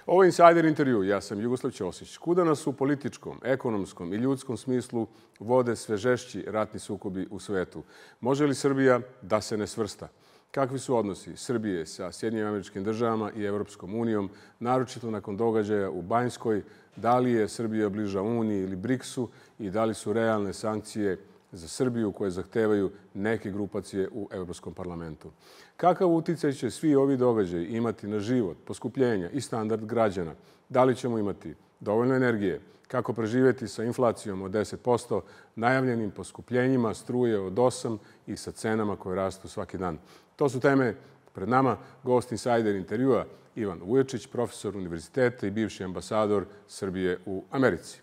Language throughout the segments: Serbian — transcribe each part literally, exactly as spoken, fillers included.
Ovo je Insider intervju. Ja sam Jugoslav Ćosić. Kuda nas u političkom, ekonomskom i ljudskom smislu vode sve žešći ratni sukobi u svetu? Može li Srbija da se ne svrsta? Kakvi su odnosi Srbije sa Sjedinjenim Američkim Državama i Evropskom unijom, naročito nakon događaja u Banjskoj? Da li je Srbija bliža Uniji ili briksu i da li su realne sankcije za Srbiju koje zahtevaju neke grupacije u Evropskom parlamentu? Kakav uticaj će svi ovi događaji imati na život, poskupljenja i standard građana? Da li ćemo imati dovoljno energije? Kako preživjeti sa inflacijom od deset posto, najavljenim poskupljenjima struje od osam i sa cenama koje rastu svaki dan? To su teme pred nama. Gost Insider intervjua Ivan Vujačić, profesor univerziteta i bivši ambasador Srbije u Americi.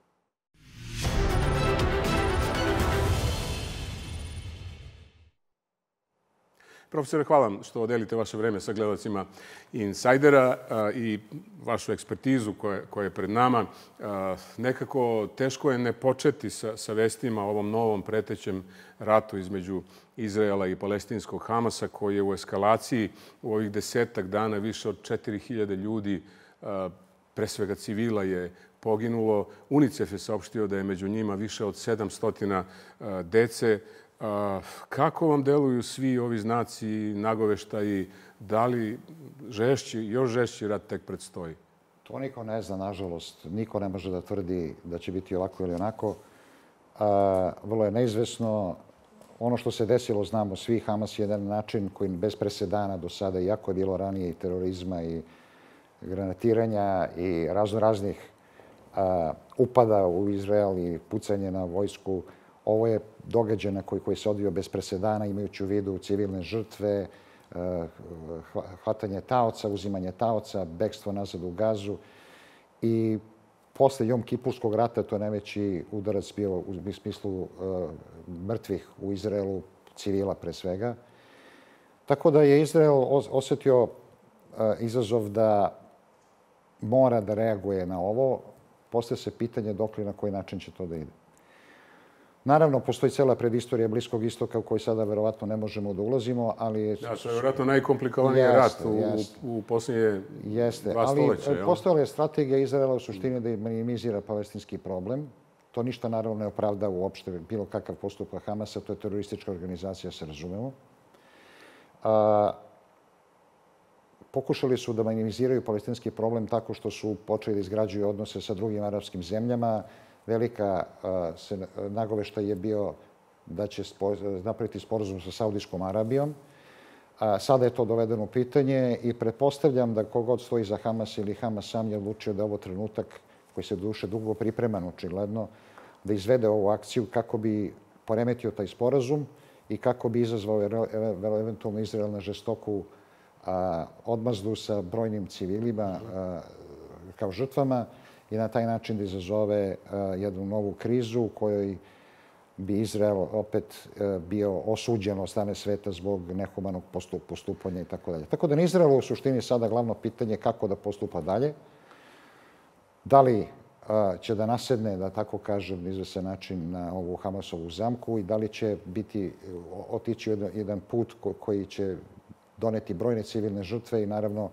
Profesore, hvala vam što delite vaše vreme sa gledalcima Insajdera i vašu ekspertizu koja je pred nama. Nekako teško je ne početi sa vestima o ovom novom pretećem ratu između Izraela i palestinskog Hamasa, koji je u eskalaciji. U ovih desetak dana više od četiri hiljade ljudi, pre svega civila, je poginulo. UNICEF je saopštio da je među njima više od sedamsto dece. Kako vam deluju svi ovi znaci i nagoveštaji? Da li žešći, još žešći rat tek predstoji? To niko ne zna, nažalost. Niko ne može da tvrdi da će biti ovako ili onako. Vrlo je neizvesno. Ono što se desilo, znamo svi, Hamas je jedan način koji bez presedana do sada, iako je bilo ranije i terorizma i granatiranja i razno raznih upada u Izrael i pucanje na vojsku. Ovo je događaj na koji se odvio bez presedana, imajući u vidu civilne žrtve, hvatanje taoca, uzimanje taoca, bekstvo nazad u Gazu. I posle Jom Kipurskog rata to je najveći udarac bio u smislu mrtvih u Izraelu, civila pre svega. Tako da je Izrael osetio izazov da mora da reaguje na ovo. Postoje se pitanje dokle i na koji način će to da ide. Naravno, postoji cela predistorija Bliskog istoka u kojoj sada verovatno ne možemo da ulazimo, ali... Da, to je verovatno najkomplikovaniji rat u posljednje dva stoljeća. Ali postojala je strategija Izraela u suštini da minimizira palestinski problem. To ništa naravno ne opravda uopšte bilo kakav postupak Hamasa, to je teroristička organizacija, se razumemo. Pokušali su da minimiziraju palestinski problem tako što su počeli da izgrađuju odnose sa drugim arapskim zemljama. Velika nagoveštaj je bio da će napraviti sporazum sa Saudijskom Arabijom. Sada je to dovedeno u pitanje i pretpostavljam da kogod stoji za Hamas ili Hamas sam je odlučio da je ovo trenutak koji se duše dugo pripreman, očigledno, da izvede ovu akciju kako bi poremetio taj sporazum i kako bi izazvao eventualno Izrael na žestoku odmazdu sa brojnim civilima kao žrtvama i na taj način da izazove jednu novu krizu u kojoj bi Izrael opet bio osuđen od strane sveta zbog nehumanog postupanja i tako dalje. Tako da na Izraelu u suštini sada glavno pitanje kako da postupa dalje. Da li će da nasedne, da tako kažem, izvesen način na ovu Hamasovu zamku i da li će biti otići jedan put koji će doneti brojne civilne žrtve i naravno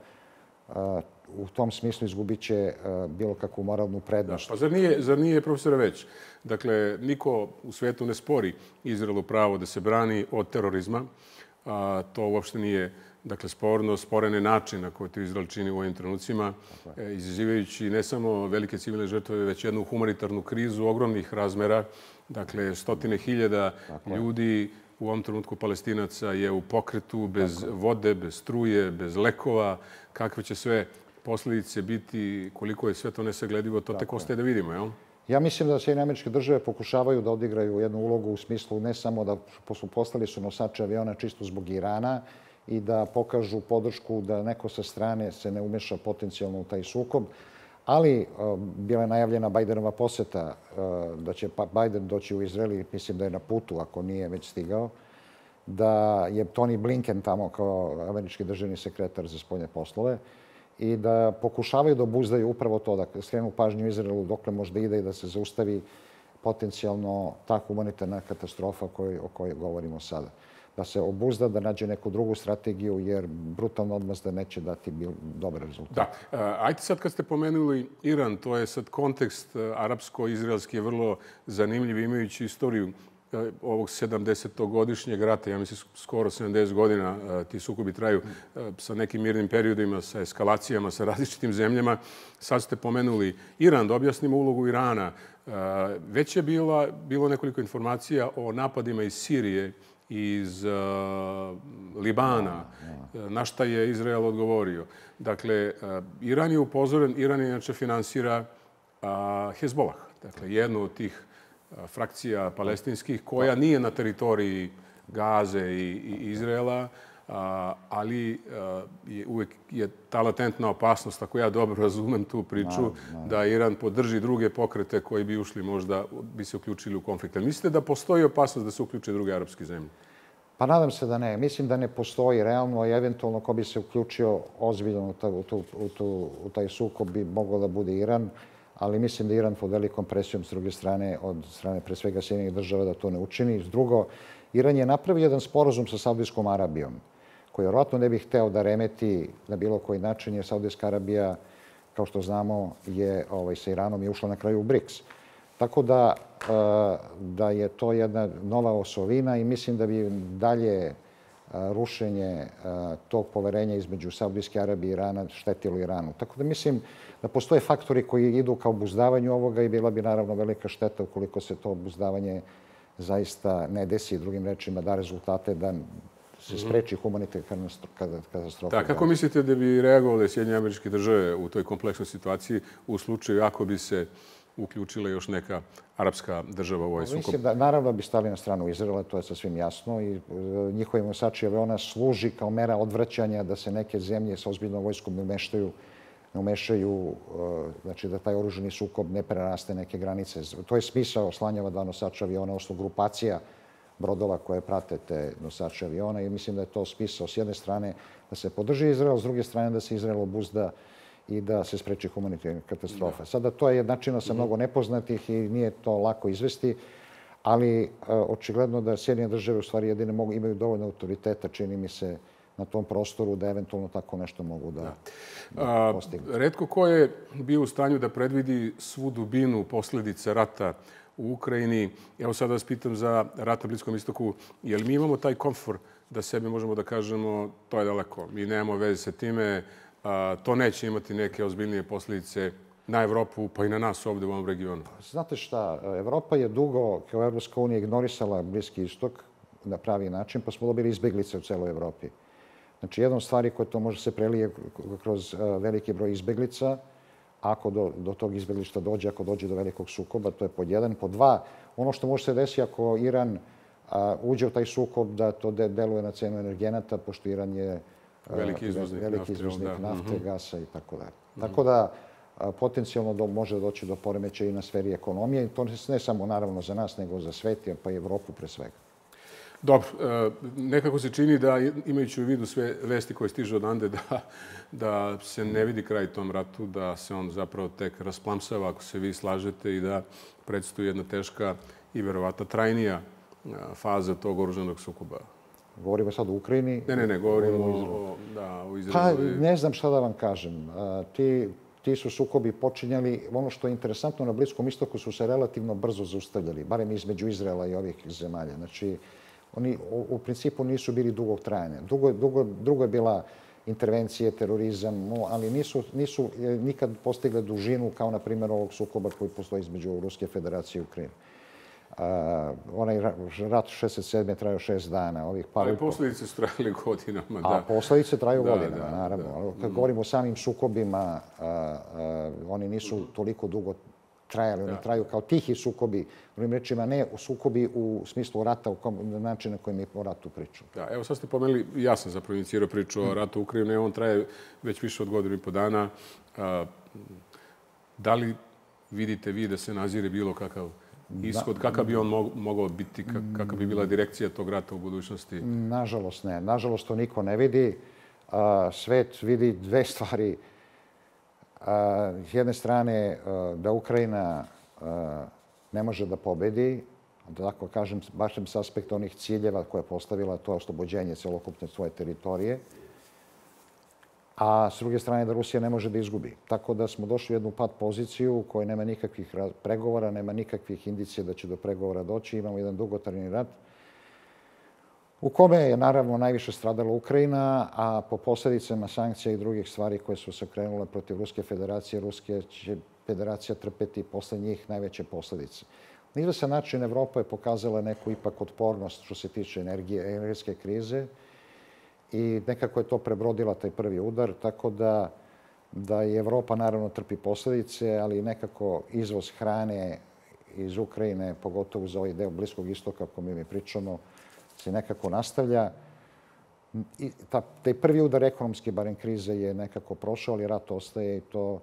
u tom smislu izgubit će bilo kakvu moralnu prednost. Pa zar nije, profesore, već? Dakle, niko u svetu ne spori Izraelu pravo da se brani od terorizma. To uopšte nije sporno. Sporen je način na koji to Izrael čini u ovim trenucima, izazivajući ne samo velike civilne žrtve, već jednu humanitarnu krizu ogromnih razmera. Dakle, stotine hiljada ljudi u ovom trenutku Palestinaca je u pokretu, bez vode, bez struje, bez lekova. Kakve će sve posljedice biti, koliko je sve to nesagledivo, to tek ostaje da vidimo, jel? Ja mislim da Sjedinjene Američke Države pokušavaju da odigraju jednu ulogu u smislu ne samo da postali su nosači aviona čisto zbog Irana i da pokažu podršku da neko sa strane se ne umeša potencijalno u taj sukob, ali bila je najavljena Bajdenova poseta da će Bajden doći u Izrael i mislim da je na putu, ako nije već stigao, da je Tony Blinken tamo kao američki državni sekretar za spoljne poslove i da pokušavaju da obuzdaju upravo to, da skrenu pažnju Izraelu dokle možda ide i da se zaustavi potencijalno ta humanitarna katastrofa o kojoj govorimo sada. Da se obuzda, da nađe neku drugu strategiju, jer brutalna odmazda neće dati dobar rezultat. Da. Ajde sad kad ste pomenuli Iran, to je sad kontekst arapsko-izraelski je vrlo zanimljiv, imajući istoriju ovog sedamdesetogodišnjeg rata, ja mislim skoro sedamdeset godina ti sukobi traju sa nekim mirnim periodima, sa eskalacijama, sa različitim zemljama. Sad ste pomenuli Iran, da objasnimo ulogu Irana. Već je bilo nekoliko informacija o napadima iz Sirije, iz Libana, na šta je Izrael odgovorio. Dakle, Iran je upozoren, Iran inače finansira Hezbolah, dakle, jednu od tih frakcija palestinskih, koja nije na teritoriji Gaze i Izraela, ali uvek je ta latentna opasnost, ako ja dobro razumem tu priču, da Iran podrži druge pokrete koji bi ušli, možda bi se uključili u konflikt. Ali mislite da postoji opasnost da se uključe druge arapske zemlje? Pa nadam se da ne. Mislim da ne postoji realno i eventualno ko bi se uključio ozbiljno u taj sukob bi moglo da bude Iran, ali mislim da Iran pod velikom presijom s druge strane, od strane pre svega Sjedinjenih država, da to ne učini. S drugo, Iran je napravio jedan sporazum sa Saudijskom Arabijom, koji vjerojatno ne bi hteo da remeti na bilo koji način, jer Saudijska Arabija, kao što znamo, je sa Iranom je ušla na kraju u BRICS. Tako da, da je to jedna nova osovina i mislim da bi dalje rušenje tog poverenja između Saudijske Arabije i Irana štetilo Iranu. Tako da mislim da postoje faktori koji idu ka obuzdavanju ovoga i bila bi naravno velika šteta ukoliko se to obuzdavanje zaista ne desi, drugim rečima da rezultate da se spreči humanitarna katastrofa. Da, kako mislite da bi reagovale Sjedinjene Američke Države u toj kompleksnoj situaciji u slučaju ako bi se uključila još neka arapska država u ovaj sukob? Mislim da naravno bi stali na stranu Izraela, to je sasvim jasno, i njihovim nosači aviona služi kao mera odvraćanja da se neke zemlje sa ozbiljnom vojskom ne umešaju, ne umešaju, znači da taj oružani sukob ne preraste neke granice. To je smisao slanja dva nosača aviona, odnosno grupacija brodova koje prate te nosače aviona i mislim da je to smisao s jedne strane da se podrži Izrael, s druge strane da se Izrael obuzda i da se spreči humanitarna katastrofa. Sada to je jednačino sa mnogo nepoznatih i nije to lako izvesti, ali očigledno da Sjedinjene države u stvari jedine mogu, imaju dovoljno autoriteta, čini mi se, na tom prostoru da eventualno tako nešto mogu da postignu. Retko ko je bio u stanju da predvidi svu dubinu posljedice rata u Ukrajini. Evo sad vas pitam za rat na Bliskom istoku. Je li mi imamo taj komfor da sebi možemo da kažemo to je daleko, mi nemamo veze sa time, to neće imati neke ozbiljnije posljedice na Evropu, pa i na nas ovdje u ovom regionu? Znate šta, Evropa je dugo kao Evropska unija ignorisala Bliski istok na pravi način, pa smo dobili izbeglice u celoj Evropi. Znači, jedna od stvari koja to može se prelije kroz veliki broj izbeglica, ako do, do tog izbeglišta dođe, ako dođe do velikog sukoba, to je pod jedan. Pod dva, ono što može se desiti ako Iran a, uđe u taj sukob, da to de, deluje na cenu energenata, pošto Iran je veliki izvoznik, veliki nafte, izvoznik da. nafte, Mm-hmm. gasa i tako dalje. Mm-hmm. Tako da, a, potencijalno do, može doći do poremećaja i na sferi ekonomije. I to ne samo naravno za nas, nego za svet, pa i Evropu pre svega. Dobro, nekako se čini da, imajući u vidu sve vesti koje stižu odande, da, da se ne vidi kraj tom ratu, da se on zapravo tek rasplamsava, ako se vi slažete, i da predstoji jedna teška i verovatno trajnija faza tog oružanog sukoba. Govorimo sad o Ukrajini? Ne, ne, ne, govorimo o, da, o Izraelu. Pa, ne znam šta da vam kažem. Ti, ti su sukobi počinjali, ono što je interesantno na Bliskom istoku su se relativno brzo zaustavljali, barem između Izraela i ovih zemalja. Znači, oni u principu nisu bili dugog trajanja. Dugo, dugo, drugo je bila intervencije, terorizam, ali nisu, nisu nikad postigle dužinu kao, na primjer, ovog sukoba koji postoji između Ruske federacije i Ukrajine. Uh, onaj rat šezdeset sedme trajao šest dana. Ovih par ali posljedice su trajale godinama. Da. A posljedice traju da, godinama, da, naravno. Da. Kad govorimo o samim sukobima, uh, uh, oni nisu toliko dugo trajali. Oni da. traju kao tihi sukobi. Drugim rečima, ne u sukobi u smislu rata, u kom, na način na kojem je o ratu priču. Da, evo sad ste pomenuli, ja sam zapravo inicirao priču o ratu u Ukrajini. On traje već više od godinu i po dana. Uh, da li vidite vi da se nazire bilo kakav ishod, kakav bi on mogao biti, kakva bi bila direkcija tog rata u budućnosti? Nažalost ne. Nažalost to niko ne vidi. Svet vidi dve stvari. S jedne strane da Ukrajina ne može da pobedi, da tako kažem, baš s aspekta onih ciljeva koje je postavila, to je oslobođenje celokupne svoje teritorije, a s druge strane da Rusija ne može da izgubi. Tako da smo došli u jednu pad poziciju u kojoj nema nikakvih pregovora, nema nikakvih indicija da će do pregovora doći. Imamo jedan dugotrajni rat u kome je naravno najviše stradala Ukrajina, a po posljedicama sankcija i drugih stvari koje su se krenule protiv Ruske federacije, Ruske će federacija trpeti posle njih najveće posljedice. Na izvestan način Evropa je pokazala neku ipak otpornost što se tiče energije, energetske krize i nekako je to prebrodila taj prvi udar, tako da, da i Evropa naravno trpi posljedice, ali nekako izvoz hrane iz Ukrajine, pogotovo za ovaj deo Bliskog istoka o kome mi pričamo, se nekako nastavlja. I ta, taj prvi udar ekonomske, barem krize, je nekako prošao, ali rat ostaje i to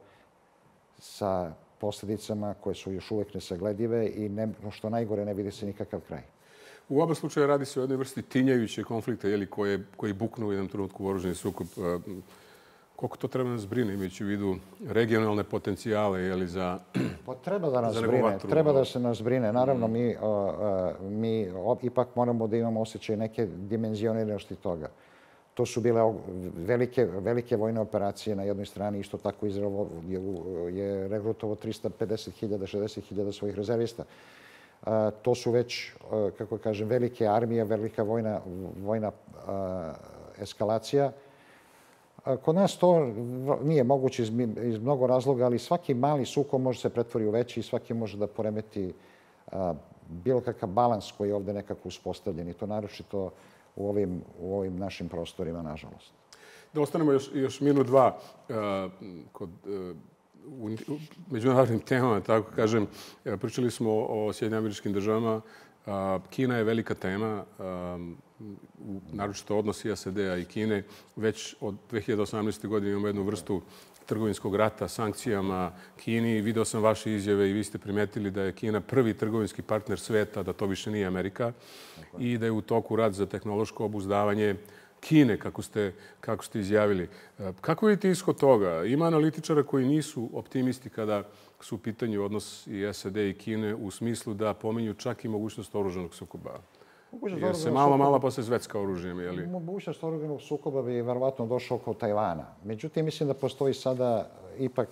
sa posljedicama koje su još uvijek nesagledive i ne, što najgore ne vidi se nikakav kraj. U oba slučaja radi se o jednoj vrsti tinjajuće konflikta jeli, koje, koji buknu u jednom trenutku u oružani sukob. Koliko to treba nas brine, imajući u vidu regionalne potencijale jeli, za pa treba da nas brine, treba da se nas brine. Naravno, mi, mi ipak moramo da imamo osjećaj neke dimenzioniranosti toga. To su bile velike, velike vojne operacije na jednoj strani. Isto tako Izrael je, je regrutovao trista pedeset hiljada, šezdeset hiljada svojih rezervista. To su već, kako kažem, velike armije, velika vojna, vojna eskalacija. Kod nas to nije moguće iz, iz mnogo razloga, ali svaki mali sukob može se pretvoriti u veći i svaki može da poremeti bilo kakav balans koji je ovdje nekako uspostavljen. I to naročito u ovim, u ovim našim prostorima, nažalost. Da ostanemo još, još minut dva uh, kod uh, u, u međunarodnim temama, tako kažem. Pričali smo o Sjedinjenim Američkim Državama. Uh, Kina je velika tema, um, naročito odnosi S A D-a i Kine. Već od dve hiljade osamnaeste. godine imamo jednu vrstu trgovinskog rata sankcijama Kini. Video sam vaše izjave i vi ste primetili da je Kina prvi trgovinski partner sveta, da to više nije Amerika i da je u toku rat za tehnološko obuzdavanje Kine, kako ste, kako ste izjavili. Kako vidite ishod toga? Ima analitičara koji nisu optimisti kada su u pitanju odnos i S A D i Kine u smislu da pominju čak i mogućnost oružanog sukoba. Jer se malo, malo posle zvecka oružjem, je li? Mogućnost oružanog sukoba bi verovatno došao oko Tajvana. Međutim, mislim da postoji sada ipak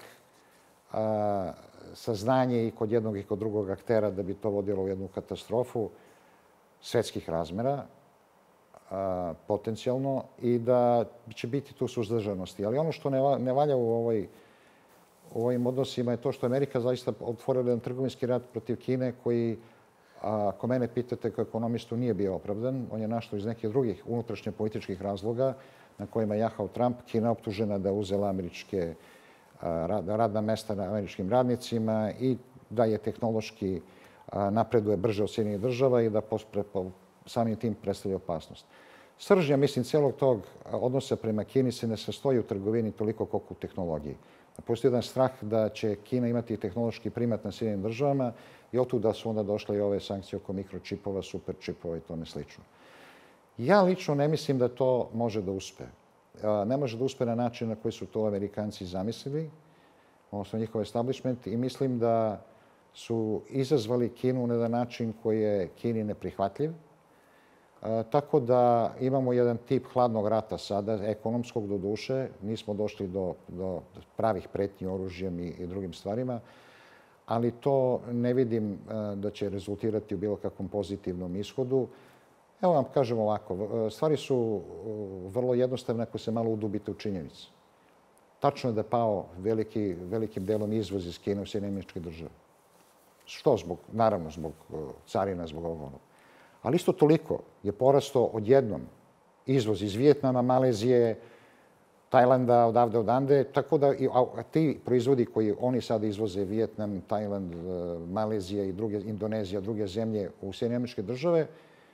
a, saznanje i kod jednog i kod drugog aktera da bi to vodilo u jednu katastrofu svetskih razmera, a, potencijalno, i da će biti tu suzdržanosti. Ali ono što ne, ne valja u, ovoj, u ovim odnosima je to što Amerika zaista otvorila jedan trgovinski rat protiv Kine koji, ako mene pitate kao ekonomistu, nije bio opravdan. On je našao iz nekih drugih unutrašnje političkih razloga na kojima je jahao Trump. Kina optužena da uzela američke radna mesta na američkim radnicima i da je tehnološki napreduje brže od Sjedinjenih Država i da samim tim predstavlja opasnost. Sržnja, mislim, celog tog odnosa prema Kini se ne sastoji u trgovini toliko koliko u tehnologiji. Postoji jedan strah da će Kina imati tehnološki primat na Sjedinjenim Državama i otuda su onda došle i ove sankcije oko mikročipova, superčipova i tome slično. Ja lično ne mislim da to može da uspe. Ne može da uspe na način na koji su to Amerikanci zamislili, odnosno njihov establishment, i mislim da su izazvali Kinu na jedan način koji je Kini neprihvatljiv. Tako da imamo jedan tip hladnog rata sada, ekonomskog do duše. Nismo došli do, do pravih pretnji oružjem i, i drugim stvarima, ali to ne vidim da će rezultirati u bilo kakvom pozitivnom ishodu. Evo vam kažem ovako, stvari su vrlo jednostavne ako se malo udubite u činjenicu. Tačno je da je pao veliki, velikim delom izvoz iz Kine u Sjedinjene Američke Države. Što? Zbog, naravno, zbog carina, zbog ovoga. Ali isto toliko je porastao odjednom izvoz iz Vijetnama, Malezije, Tajlanda, odavde, odande. Tako da i, a ti proizvodi koji oni sada izvoze, Vijetnam, Tajland, Malezija i druge, Indonezija, druge zemlje u Sjedinjene Američke Države,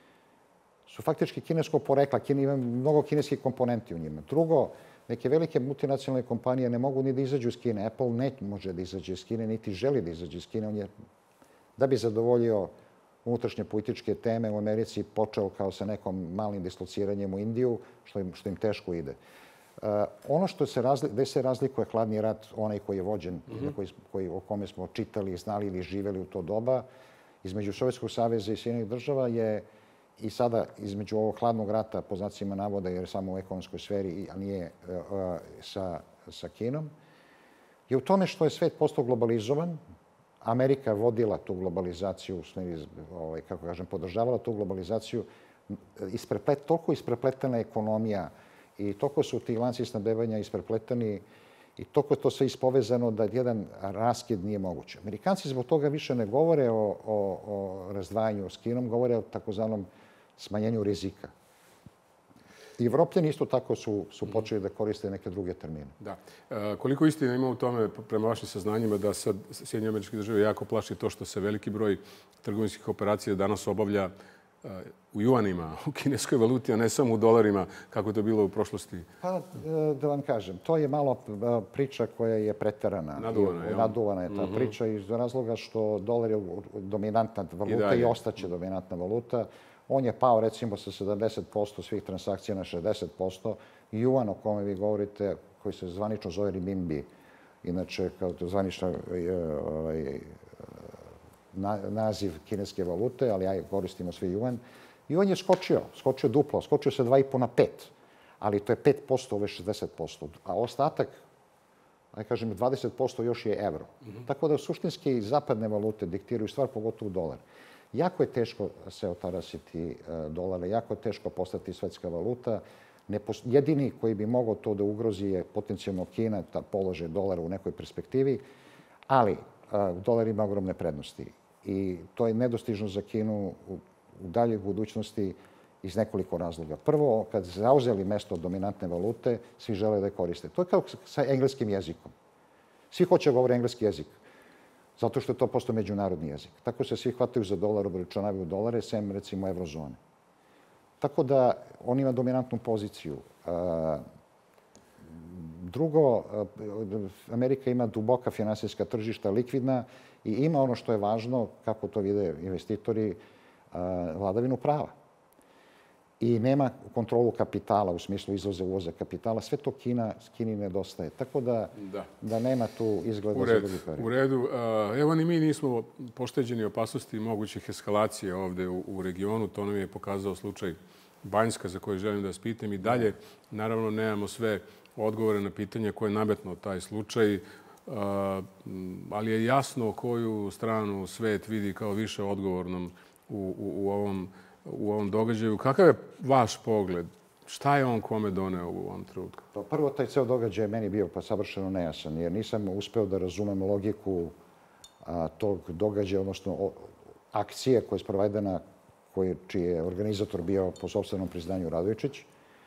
su faktički kineskog porekla. Kina ima mnogo kineskih komponenti u njima. Drugo, neke velike multinacionalne kompanije ne mogu ni da izađu iz Kine. Apple ne može da izađe iz Kine, niti želi da izađe iz Kine. On je, da bi zadovoljio unutrašnje političke teme u Americi, počeo kao sa nekom malim dislociranjem u Indiju, što im, što im teško ide. Uh, ono što se, razli, gde se razlikuje hladni rat, onaj koji je vođen, mm-hmm. koji, koji, o kome smo čitali, znali ili živeli u to doba, između Sovjetskog saveza i Sjedinjenih država je i sada između ovog hladnog rata, po znacima navoda, jer je samo u ekonomskoj sferi, a nije sa, sa Kinom, je u tome što je svet postao globalizovan. Amerika vodila tu globalizaciju, ovaj, kako kažem, podržavala tu globalizaciju, ispreplet, toliko isprepletena ekonomija i toliko su ti lanci snabdevanja isprepleteni i toliko je to sve ispovezano da jedan raskid nije moguće. Amerikanci zbog toga više ne govore o, o, o razdvajanju s Kinom, govore o takozvanom smanjenju rizika. I Evropljani isto tako su, su počeli da koriste neke druge termine. Da. E, koliko istina ima u tome, prema vašim saznanjima, da sad Sjedinjene Američke Države jako plaši to što se veliki broj trgovinskih operacija danas obavlja uh, u juanima, u kineskoj valuti, a ne samo u dolarima, kako je to bilo u prošlosti? Pa, da vam kažem, to je malo priča koja je preterana. Naduvana je. Naduvana je ta mm-hmm. priča iz razloga što dolar je dominantna valuta i, i ostaće dominantna valuta. On je pao recimo sa sedamdeset posto svih transakcija na šezdeset posto. Juan o kome vi govorite, koji se zvanično zove renminbi, inače kao to zvanična ovaj, na, naziv kineske valute, ali ja koristimo svi juan. Juan je skočio, skočio duplo, skočio sa dva i po na pet, ali to je pet posto ove šezdeset posto. A ostatak, aj kažem, dvadeset posto još je evro. Mm-hmm. Tako da suštinski zapadne valute diktiraju stvar, pogotovo dolar. Jako je teško se otarasiti dolara, jako je teško postati svetska valuta. Jedini koji bi mogao to da ugrozi je potencijalno Kina, ta položaj dolara u nekoj perspektivi, ali dolar ima ogromne prednosti. I to je nedostižno za Kinu u daljoj budućnosti iz nekoliko razloga. Prvo, kad zauzeli mesto dominantne valute, svi žele da je koriste. To je kao sa engleskim jezikom. Svi hoće govore engleski jezik. Zato što je to postao međunarodni jezik. Tako se svi hvataju za dolar, obračunavaju dolare, sem recimo evrozone. Tako da on ima dominantnu poziciju. Drugo, Amerika ima duboka finansijska tržišta, likvidna i ima ono što je važno, kako to vide investitori, vladavinu prava. I nema kontrolu kapitala u smislu izvoza uvoza kapitala. Sve to Kina, Kini nedostaje. Tako da, da. da nema tu izgleda za drugi period. U redu. Evo ni mi nismo pošteđeni opasnosti mogućih eskalacija ovde u, u regionu. To nam je pokazao slučaj Banjska, za koji želim da vas pitam. I dalje, naravno, nemamo sve odgovore na pitanje koje je nametnuo taj slučaj, ali je jasno koju stranu svet vidi kao više odgovornom u, u, u ovom u ovom događaju. Kakav je vaš pogled? Šta je on kome doneo u ovom trenutku? Pa prvo, taj ceo događaj je meni bio pa savršeno nejasan, jer nisam uspeo da razumem logiku a, tog događaja, odnosno o, akcije koja je sprovedena, koji, čiji je organizator bio po sopstvenom priznanju Radojičić.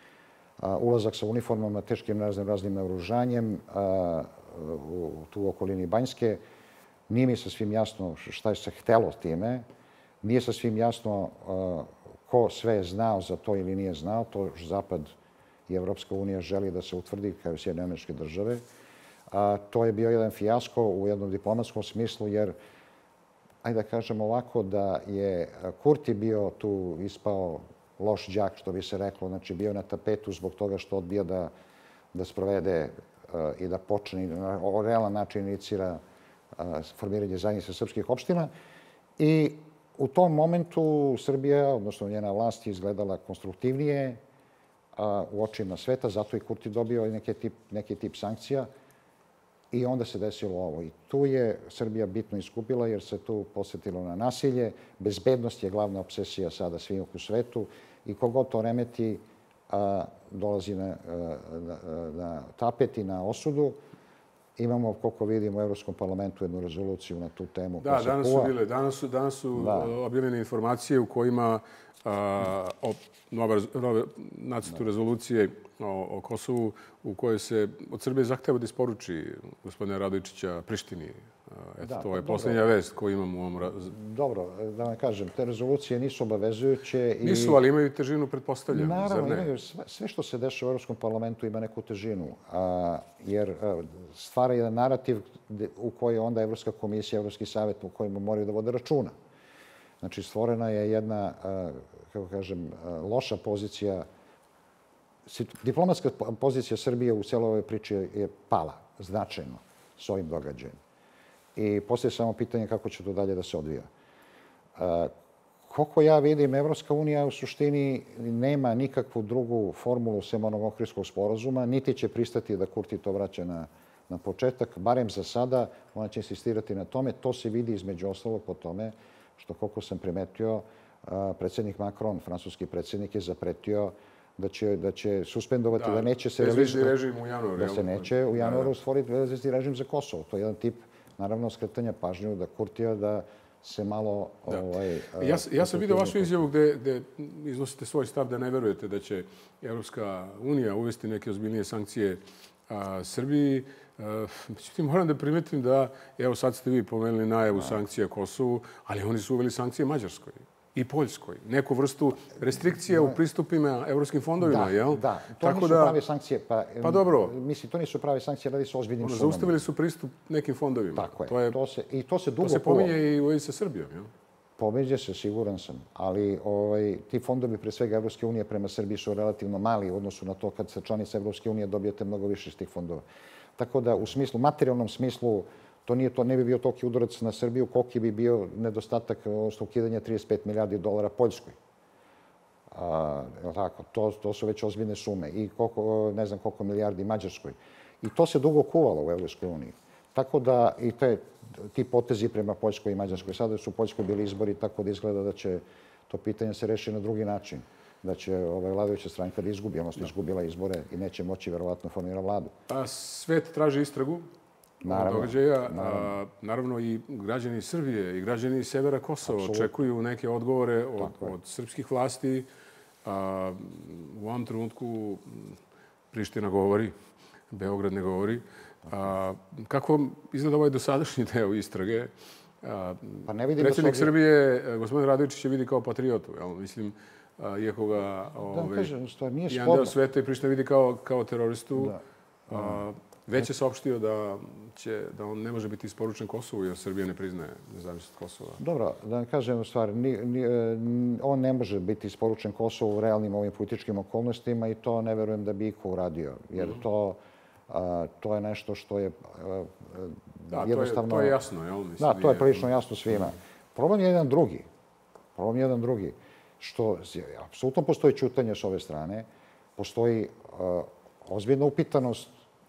A, ulazak sa uniformama, teškim raznim, raznim naoružanjem a, u tu okolini Banjske. Nije mi sa svim jasno šta je se htelo time. Nije sa svim jasno uh, ko sve je znao za to ili nije znao. To Zapad i Evropska unija želi da se utvrdi kao Sjedinjene Američke Države. Uh, to je bio jedan fijasko u jednom diplomatskom smislu, jer, ajde da kažem ovako, da je Kurti bio tu ispao loš đak, što bi se reklo, znači bio na tapetu zbog toga što odbija da, da sprovede uh, i da počne, na realan način inicira uh, formiranje zajednice srpskih opština. I u tom momentu Srbija, odnosno njena vlast, je izgledala konstruktivnije a, u očima sveta, zato i Kurti dobio neki tip, neki tip sankcija i onda se desilo ovo. I tu je Srbija bitno iskupila jer se tu posjetilo na nasilje. Bezbednost je glavna obsesija sada svih u svetu i kogod to remeti a, dolazi na, na, na tapet i na osudu. Imamo, koliko vidimo, u Evropskom parlamentu jednu rezoluciju na tu temu. Da, danas su bile. Danas su, danas su da. objavljene informacije u kojima a, o nove, nove nacrtu rezolucije o, o Kosovu u kojoj se od Srbije zahteva da isporuči gospodina Radojičića Prištini. Eto, da, to je posljednja vest koju imamo u ovom... Dobro, da vam kažem, te rezolucije nisu obavezujuće. I... Nisu, ali imaju težinu, pretpostavljam. Naravno, imaju. Sve, sve što se dešava u Evropskom parlamentu ima neku težinu. A, jer a, stvara jedan narativ u kojoj onda Evropska komisija, Evropski savjet u kojima moraju da vode računa. Znači, stvorena je jedna, a, kako kažem, a, loša pozicija. Diplomatska pozicija Srbije u cijeloj ovoj priči je pala značajno s ovim događajem. I postoje samo pitanje kako će to dalje da se odvija. Koliko ja vidim, Evropska unija u suštini nema nikakvu drugu formulu sem onog Ohridskog sporazuma, niti će pristati da Kurti to vraća na, na početak, barem za sada. Ona će insistirati na tome. To se vidi između ostalog po tome što, koliko sam primetio, predsjednik Macron, francuski predsjednik, je zapretio da će, da će suspendovati, da, da neće se režim u januaru, da se neće u januaru stvoriti bezvizni režim za Kosovo. To je jedan tip, naravno, skretanja pažnju da Kurtija da se malo... Ovaj, ja, ja sam vidio vašu izjavu gde, gde iznosite svoj stav da ne verujete da će Evropska unija uvesti neke ozbiljnije sankcije a, Srbiji. Međutim, moram da primetim da, evo sad ste vi pomenuli najavu sankcija Kosovu, ali oni su uveli sankcije Mađarskoj i Poljskoj. Neku vrstu restrikcije u pristupima evropskim fondovima, da, jel? Da, to Tako nisu da, prave sankcije. Pa, pa dobro. Mislim, to nisu prave sankcije, radi se o ozbiljnim sumama. Zaustavili su pristup nekim fondovima. Tako je. To, je, to se, i to se dugo... To se pominje i u vezi sa Srbijom, jel? Pominje se, siguran sam. Ali ovaj, ti fondovi, pre svega Evropske unije, prema Srbiji su relativno mali u odnosu na to kad sa članica Evropske unije dobijete mnogo više iz tih fondova. Tako da u smislu, materijalnom smislu, to nije to, ne bi bio toliki udarac na Srbiju, koliki bi bio nedostatak, odnosno ukidanja trideset pet milijardi dolara Poljskoj. A, tako, to, to su već ozbiljne sume. I koliko, ne znam koliko milijardi Mađarskoj. I to se dugo kuvalo u Evropskoj uniji. Tako da i te, ti potezi prema Poljskoj i Mađarskoj. Sada su u Poljskoj bili izbori, tako da izgleda da će to pitanje se reši na drugi način. Da će ovaj, vladajuća stranka da izgubi, odnosno izgubila izbore i neće moći verovatno formira vladu. A svet traži istragu naravno, događaja. Naravno. A, naravno i građani Srbije i građani Severa Kosova Absolut. očekuju neke odgovore od, od srpskih vlasti. A, u ovom trenutku Priština govori, Beograd ne govori. A, kako izgleda ovaj dosadašnji deo istrage? A, pa ne vidim predsjednik da Srbije, gospodin Radovičić, je vidi kao patriotu. Jel? Mislim, a, iako ga ove, kažem, nije jedan deo sveta i Priština vidi kao, kao teroristu, da. a, već je saopštio da, će, da on ne može biti isporučen Kosovu jer Srbija ne priznaje nezavisnost Kosova. Dobro, da vam kažem u stvari, ni, ni, on ne može biti isporučen Kosovu u realnim ovim političkim okolnostima i to ne verujem da bi iko uradio. Jer mm-hmm. to, a, to je nešto što je a, da, jednostavno... To je, to je jasno, jel? Mislim, da, to je prilično jasno svima. Problem je jedan drugi. Problem je jedan drugi. Što apsolutno postoji ćutanje s ove strane. Postoji a, ozbiljna upitanost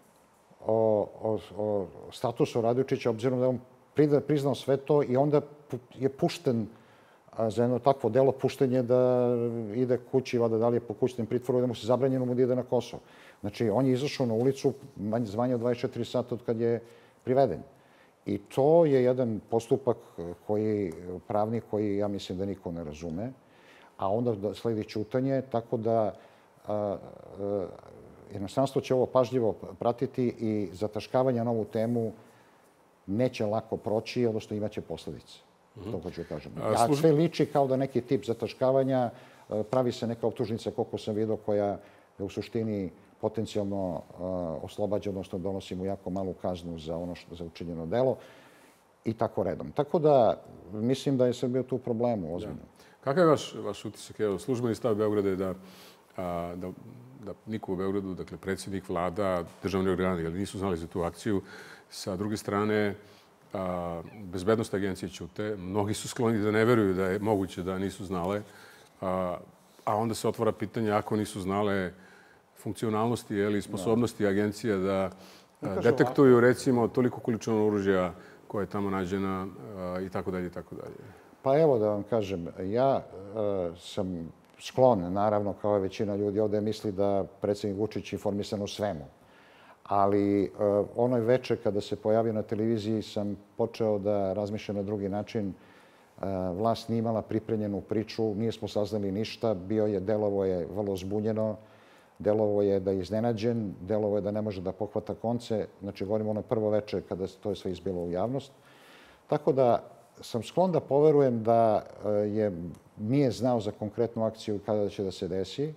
O, o, o statusu Radojičića, obzirom da je on priznao sve to i onda je pušten za jedno takvo delo, pušten je da ide kući, vada da li je po kućnom pritvoru, da mu se zabranjeno mu da ide na Kosovo. Znači, on je izašao na ulicu zvanje od dvadeset četiri sata od kad je priveden. I to je jedan postupak koji, pravni koji ja mislim da niko ne razume, a onda sledi ćutanje, tako da a, a, jednostavno će ovo pažljivo pratiti i zataškavanje na ovu temu neće lako proći, odnosno imaće posljedice. Mm-hmm. To hoću kažem. A služi... sve liči kao da neki tip zataškavanja, pravi se neka optužnica, koliko sam vidio, koja je u suštini potencijalno uh, oslobađa, odnosno donosi mu jako malu kaznu za ono što za učinjeno delo i tako redom. Tako da mislim da je Srbija tu u problemu, ozbiljno. Da. Kakav je vaš, vaš utisak? Evo, službeni stav Beograda je da, a, da da niko u Beogradu, dakle predsjednik, vlada, državni organi, ali nisu znali za tu akciju. Sa druge strane, a, bezbednost agencije ćute. Mnogi su skloni da ne veruju da je moguće da nisu znale. A, a onda se otvara pitanje ako nisu znale funkcionalnosti ili sposobnosti agencija da a, detektuju, recimo, toliko količinu oružja koja je tamo nađena a, i tako dalje i tako dalje. Pa evo da vam kažem, ja a, sam sklon, naravno, kao većina ljudi ovdje misli da predsjednik Vučić informisan o svemu. Ali uh, onoj večer kada se pojavio na televiziji sam počeo da razmišljam na drugi način. Uh, vlast nije imala pripremljenu priču, nismo saznali ništa, bio je, delovo je vrlo zbunjeno, delovo je da je iznenađen, delovo je da ne može da pohvata konce. Znači, govorimo ono prvo večer kada to je sve izbilo u javnost. Tako da sam sklon da poverujem da je nije znao za konkretnu akciju kada će da se desi,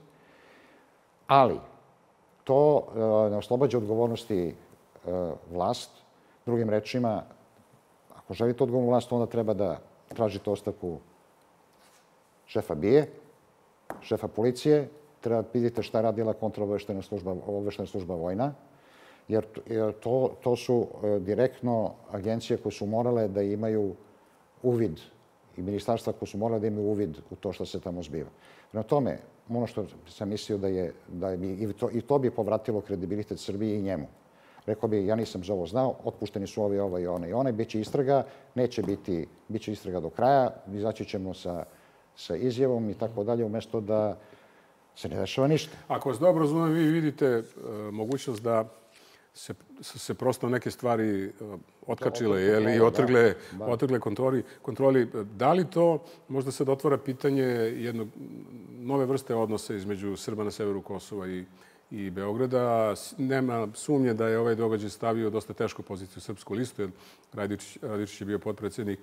ali to ne oslobađa odgovornosti vlast. Drugim rečima, ako želite odgovornu vlast, onda treba da tražite ostavku šefa B I A, šefa policije, treba da vidite šta je radila kontraobaveštajna služba, obaveštajna služba vojna, jer to, to su direktno agencije koje su morale da imaju uvid i ministarstva koji su morali da imaju uvid u to što se tamo zbiva. Prema tome, ono što sam mislio da je, da bi, i, to, i to bi povratilo kredibilitet Srbije i njemu. Rekao bi, ja nisam za ovo znao, otpušteni su ovi, ovo i onaj i onaj, bit će istraga, neće biti, bit će istraga do kraja, izaći ćemo sa, sa izjavom i tako dalje, umjesto da se ne dešava ništa. Ako vas dobro razumijem, vi vidite uh, mogućnost da se, se prosto neke stvari uh, otkačile jeli, i otrgle, da, da. otrgle kontroli, kontroli. Da li to možda sad otvara pitanje jednog nove vrste odnosa između Srba na severu Kosova i i Beograda? Nema sumnje da je ovaj događaj stavio dosta tešku poziciju Srpsku listu, jer Radičić, Radičić je bio potpredsjednik.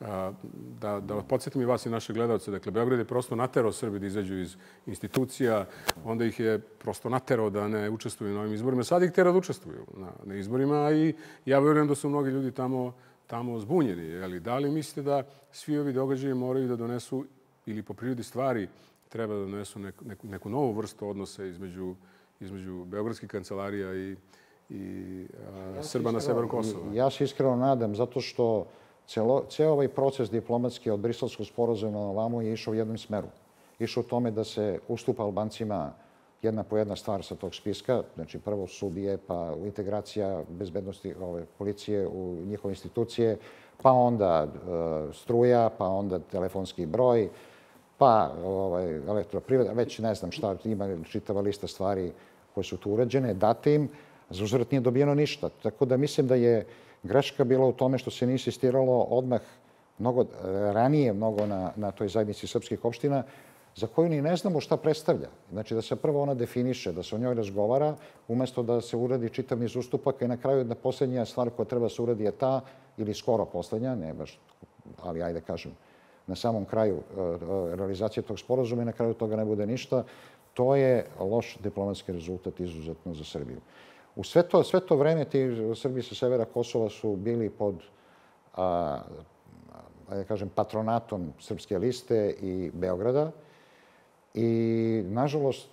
Da, da podsjetim i vas i naše gledalce. Dakle, Beograd je prosto naterao Srbi da izađu iz institucija, onda ih je prosto naterao da ne učestvuju na ovim izborima. Sad ih tera da učestvuju na, na izborima i ja vjerujem da su mnogi ljudi tamo, tamo zbunjeni. Jeli, da li mislite da svi ovi događaji moraju da donesu, ili po prirodi stvari, treba da donesu neku, neku, neku novu vrstu odnosa između između beogradskih kancelarija i, i a, ja Srba na severu Kosova? Ja se iskreno nadam, zato što celo, ceo ovaj proces diplomatski od Briselskog sporazuma na ovamo je išao u jednom smeru. Išao u tome da se ustupa Albancima jedna po jedna stvar sa tog spiska. Znači, prvo sudije, pa integracija bezbednosti ove, policije u njihove institucije, pa onda e, struja, pa onda telefonski broj, pa ovaj, elektroprivreda, već ne znam šta, ima čitava lista stvari koje su tu urađene, date im, za uzvrat nije dobijeno ništa. Tako da mislim da je greška bila u tome što se nije insistiralo odmah mnogo ranije mnogo na, na toj zajednici srpskih opština, za koju ni ne znamo šta predstavlja. Znači da se prvo ona definiše, da se o njoj razgovara, umjesto da se uradi čitav niz ustupaka i na kraju da posljednja stvar koja treba se uradi je ta, ili skoro posljednja, ne baš, ali ajde kažem, na samom kraju realizacije tog sporazuma i na kraju toga ne bude ništa, to je loš diplomatski rezultat izuzetno za Srbiju. U sve to, sve to vreme ti Srbi sa severa Kosova su bili pod a, a, kažem, patronatom Srpske liste i Beograda i, nažalost,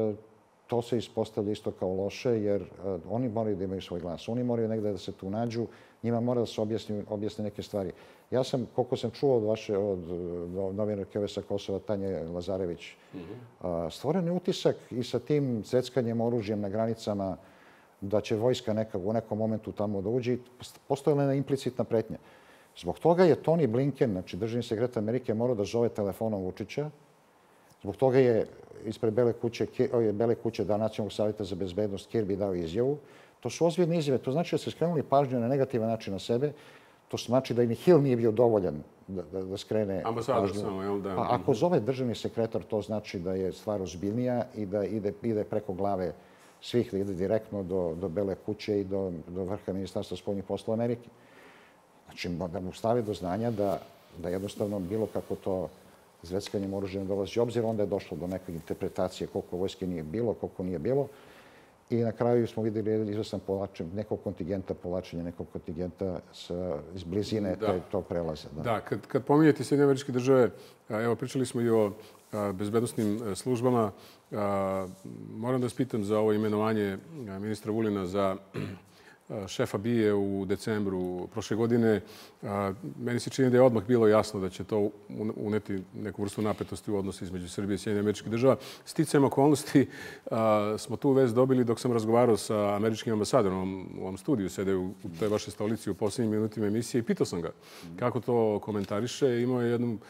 to se ispostavlja isto kao loše, jer oni moraju da imaju svoj glas. Oni moraju negde da se tu nađu, njima mora da se objasni, objasni neke stvari. Ja sam, koliko sam čuo od vaše, od novinarke ove sa Kosova, Tanje Lazarević, mm-hmm. stvoren je utisak i sa tim zveckanjem oružjem na granicama da će vojska nekak, u nekom momentu tamo da uđe. Postojala je implicitna pretnja. Zbog toga je Tony Blinken, znači državni sekretar Amerike, morao da zove telefonom Vučića. Zbog toga je ispred Bele kuće, Bele kuće da Nacionalnog savjeta za bezbednost Kirby dao izjavu. To su ozbiljne izjave. To znači da se skrenuli pažnju na negativan način na sebe. To znači da i Hill nije bio dovoljan da, da, da skrene ambasador pažnju. Samo, jel da? Pa ako zove državni sekretar, to znači da je stvar ozbiljnija i da ide, ide preko glave svih, da ide direktno do, do Bele kuće i do, do vrha Ministarstva spoljnih poslova Amerike. Znači, da mu stavi do znanja da, da jednostavno bilo kako to zveckanjem oružjem dolazi obzir, onda je došlo do neke interpretacije koliko vojske nije bilo, koliko nije bilo. I na kraju smo vidjeli izvestan povlačenje nekog kontingenta, povlačenje nekog kontingenta sa, iz blizine da. Te, to prelaza. Da, da kad, kad pominjete Sjedinjene Američke Države, evo, pričali smo i o a, bezbednostnim službama. A, moram da vas pitam za ovo imenovanje ministra Vulina za šefa B I A u decembru prošle godine. Meni se čini da je odmah bilo jasno da će to uneti neku vrstu napetosti u odnosu između Srbije i Sjedinjenih Američkih Država. Sticajem okolnosti smo tu vez dobili dok sam razgovarao sa američkim ambasadorom u ovom studiju, sede u toj vašoj stolici u posljednjim minutima emisije i pitao sam ga kako to komentariše. Imao je jednu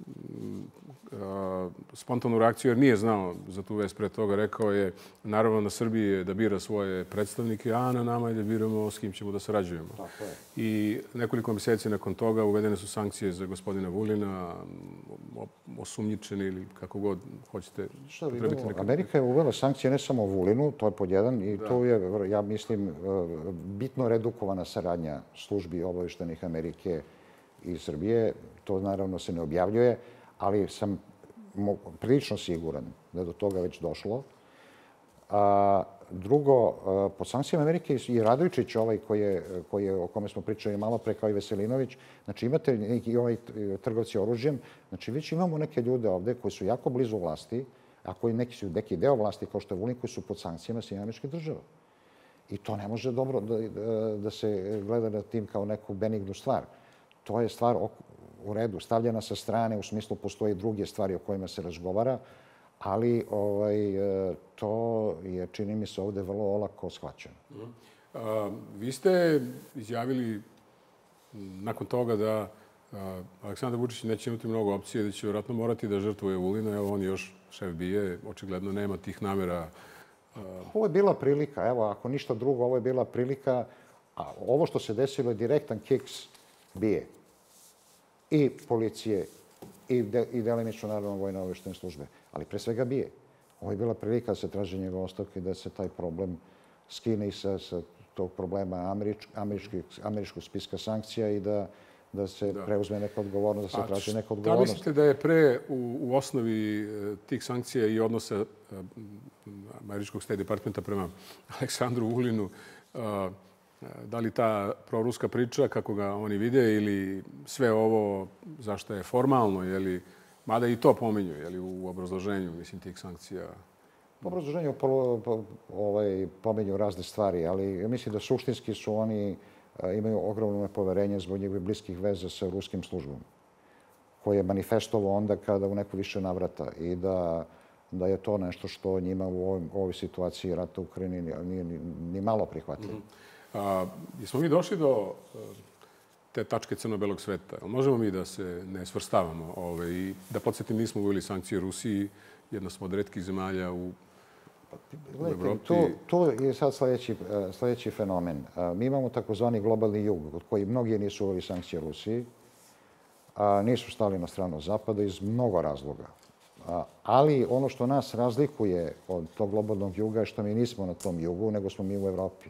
spontanu reakciju jer nije znao za tu vest pre toga. Rekao je, naravno na Srbiji je da bira svoje predstavnike, a na nama je da biramo s kim ćemo da sarađujemo. Tako je. I nekoliko mjeseci nakon toga uvedene su sankcije za gospodina Vulina, osumnjičeni ili kako god hoćete. Što vidimo, Amerika je uvela sankcije ne samo Vulinu, to je pod jedan, i da. Tu je, ja mislim, bitno redukovana saradnja službi obavještajnih Amerike i Srbije. To naravno se ne objavljuje, ali sam prilično siguran da je do toga već došlo. A, drugo, pod sankcijama Amerike i Radovičić, ovaj koji je, koji je, o kome smo pričali malo pre, kao i Veselinović, znači imate neki ovaj trgovci oružjem, znači već imamo neke ljude ovde koji su jako blizu vlasti, a koji neki su neki deo vlasti, kao što je Vulin, koji su pod sankcijama Sjedinjenih Američkih Država. I to ne može dobro da, da, da se gleda na tim kao neku benignu stvar. To je stvar u redu, stavljena sa strane, u smislu postoje druge stvari o kojima se razgovara, ali ovaj, to je, čini mi se, ovde vrlo olako shvaćeno. A, vi ste izjavili nakon toga da a, Aleksandar Vučić neće imati mnogo opcije, da će vjerojatno morati da žrtvuje Vulina. Evo, on je još šef B I A, očigledno nema tih namera. A... Ovo je bila prilika, evo, ako ništa drugo, ovo je bila prilika, a ovo što se desilo je direktan kiks B I A i policije i, de, i delimično, naravno, vojne obavještajne službe, ali pre svega B I A. Ovo je bila prilika da se traži njegov ostavka i da se taj problem skine i sa, sa tog problema američ, američkog spiska sankcija i da, da se da. preuzme neka odgovornost, da se traži neka odgovornost. Da mislite da je pre u, u osnovi tih sankcija i odnosa američkog State Departmenta prema Aleksandru Vulinu, da li ta proruska priča, kako ga oni vide, ili sve ovo zašto je formalno, je li, mada i to pominju, je li, u obrazloženju, mislim, tih sankcija? U obrazloženju po, po, ovaj, pominju razne stvari, ali mislim da suštinski su oni imaju ogromno nepoverenje zbog njegovih bliskih veza sa ruskim službom, koji je manifestovao onda kada u neku više navrata i da, da je to nešto što njima u ovoj, ovoj situaciji rata u Ukrajini nije ni, ni malo prihvatilo. Mm-hmm. A, jesmo mi došli do te tačke crno-belog sveta? Možemo mi da se ne svrstavamo? Ove, i da podsjetim, nismo uveli sankcije Rusiji, jedna smo od retkih zemalja u, u Evropi. Tu, tu je sad sljedeći, sljedeći fenomen. Mi imamo takozvani globalni jug, od koji mnogi nisu uveli sankcije Rusiji, a nisu stali na stranu Zapada iz mnogo razloga. Ali ono što nas razlikuje od tog globalnog juga je što mi nismo na tom jugu, nego smo mi u Evropi.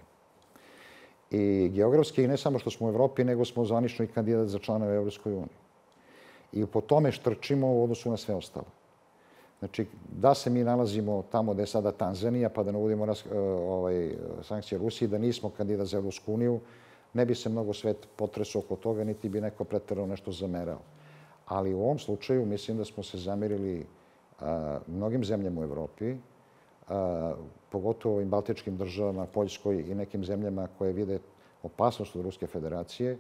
I geografski, ne samo što smo u Evropi, nego smo zvanično i kandidat za članove Evropskoj uniji. I po tome štrčimo u odnosu na sve ostalo. Znači, da se mi nalazimo tamo gde je sada Tanzanija, pa da ne uvodimo ovaj, sankcije Rusiji, da nismo kandidat za Evropsku uniju, ne bi se mnogo svet potresao oko toga, niti bi neko preterao nešto zamerao. Ali u ovom slučaju mislim da smo se zamerili a, mnogim zemljama u Evropi, a, pogotovo ovim baltičkim državama, Poljskoj i nekim zemljama koje vide opasnost od Ruske federacije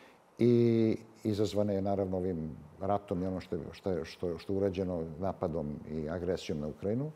i izazvane je naravno ovim ratom i ono što je, što je, što je, što je urađeno napadom i agresijom na Ukrajinu.